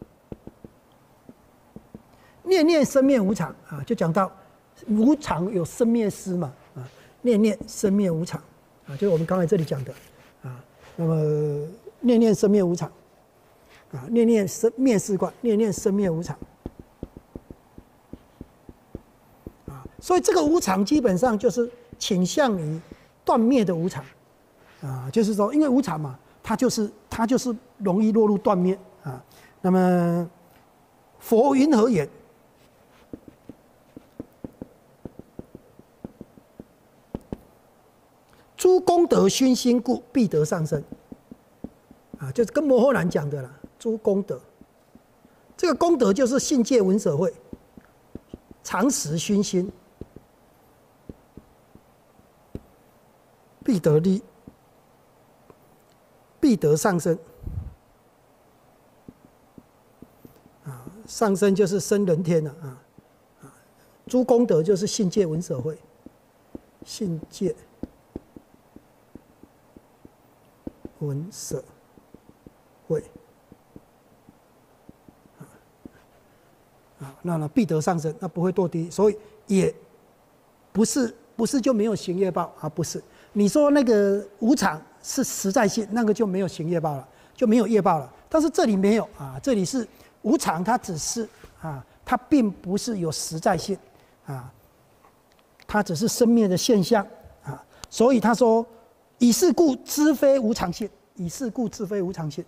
念念生灭无常啊，就讲到无常有生灭思嘛啊，念念生灭无常啊，就是我们刚才这里讲的啊。那么念念生灭无常啊，念念生灭事观，念念生灭无常啊。所以这个无常基本上就是倾向于断灭的无常啊，就是说因为无常嘛，它就是它就是容易落入断灭啊。那么佛云何言？诸功德熏心故，必得上升。啊，就是跟摩诃男讲的啦。诸功德，这个功德就是信戒闻舍会，常时熏心，必得利，必得上升。啊，上升就是升人天了啊。啊，诸功德就是信戒闻舍会，信戒。闻舍会啊，那那必得上升，那不会堕地，所以也不是不是就没有行业报啊？不是，你说那个无常是实在性，那个就没有行业报了，就没有业报了。但是这里没有啊，这里是无常，它只是啊，它并不是有实在性啊，它只是生灭的现象啊，所以他说。以是故知非无常性，以是故知非无常性。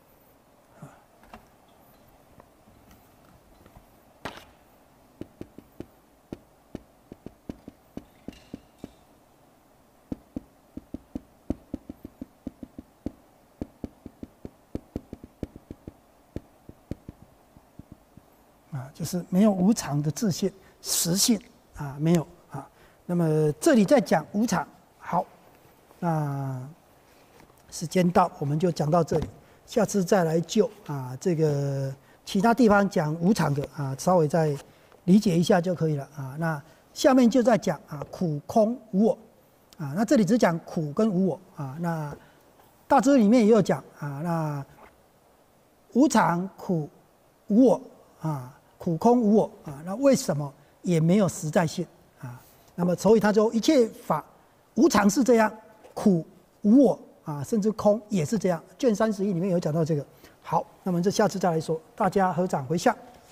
啊，就是没有无常的自性、实性啊，没有啊。那么这里在讲无常，好。那时间到，我们就讲到这里，下次再来就啊这个其他地方讲无常的啊，稍微再理解一下就可以了啊。那下面就在讲啊苦空无我啊，那这里只讲苦跟无我啊。那大智里面也有讲啊，那无常苦无我啊，苦空无我啊，那为什么也没有实在性啊？那么所以他说一切法无常是这样。苦无我啊，甚至空也是这样。卷三十一里面有讲到这个。好，那么这下次再来说。大家合掌回向，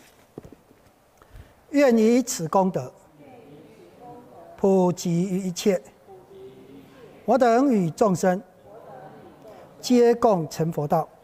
愿以此功德普及于一切，我等与众生皆共成佛道。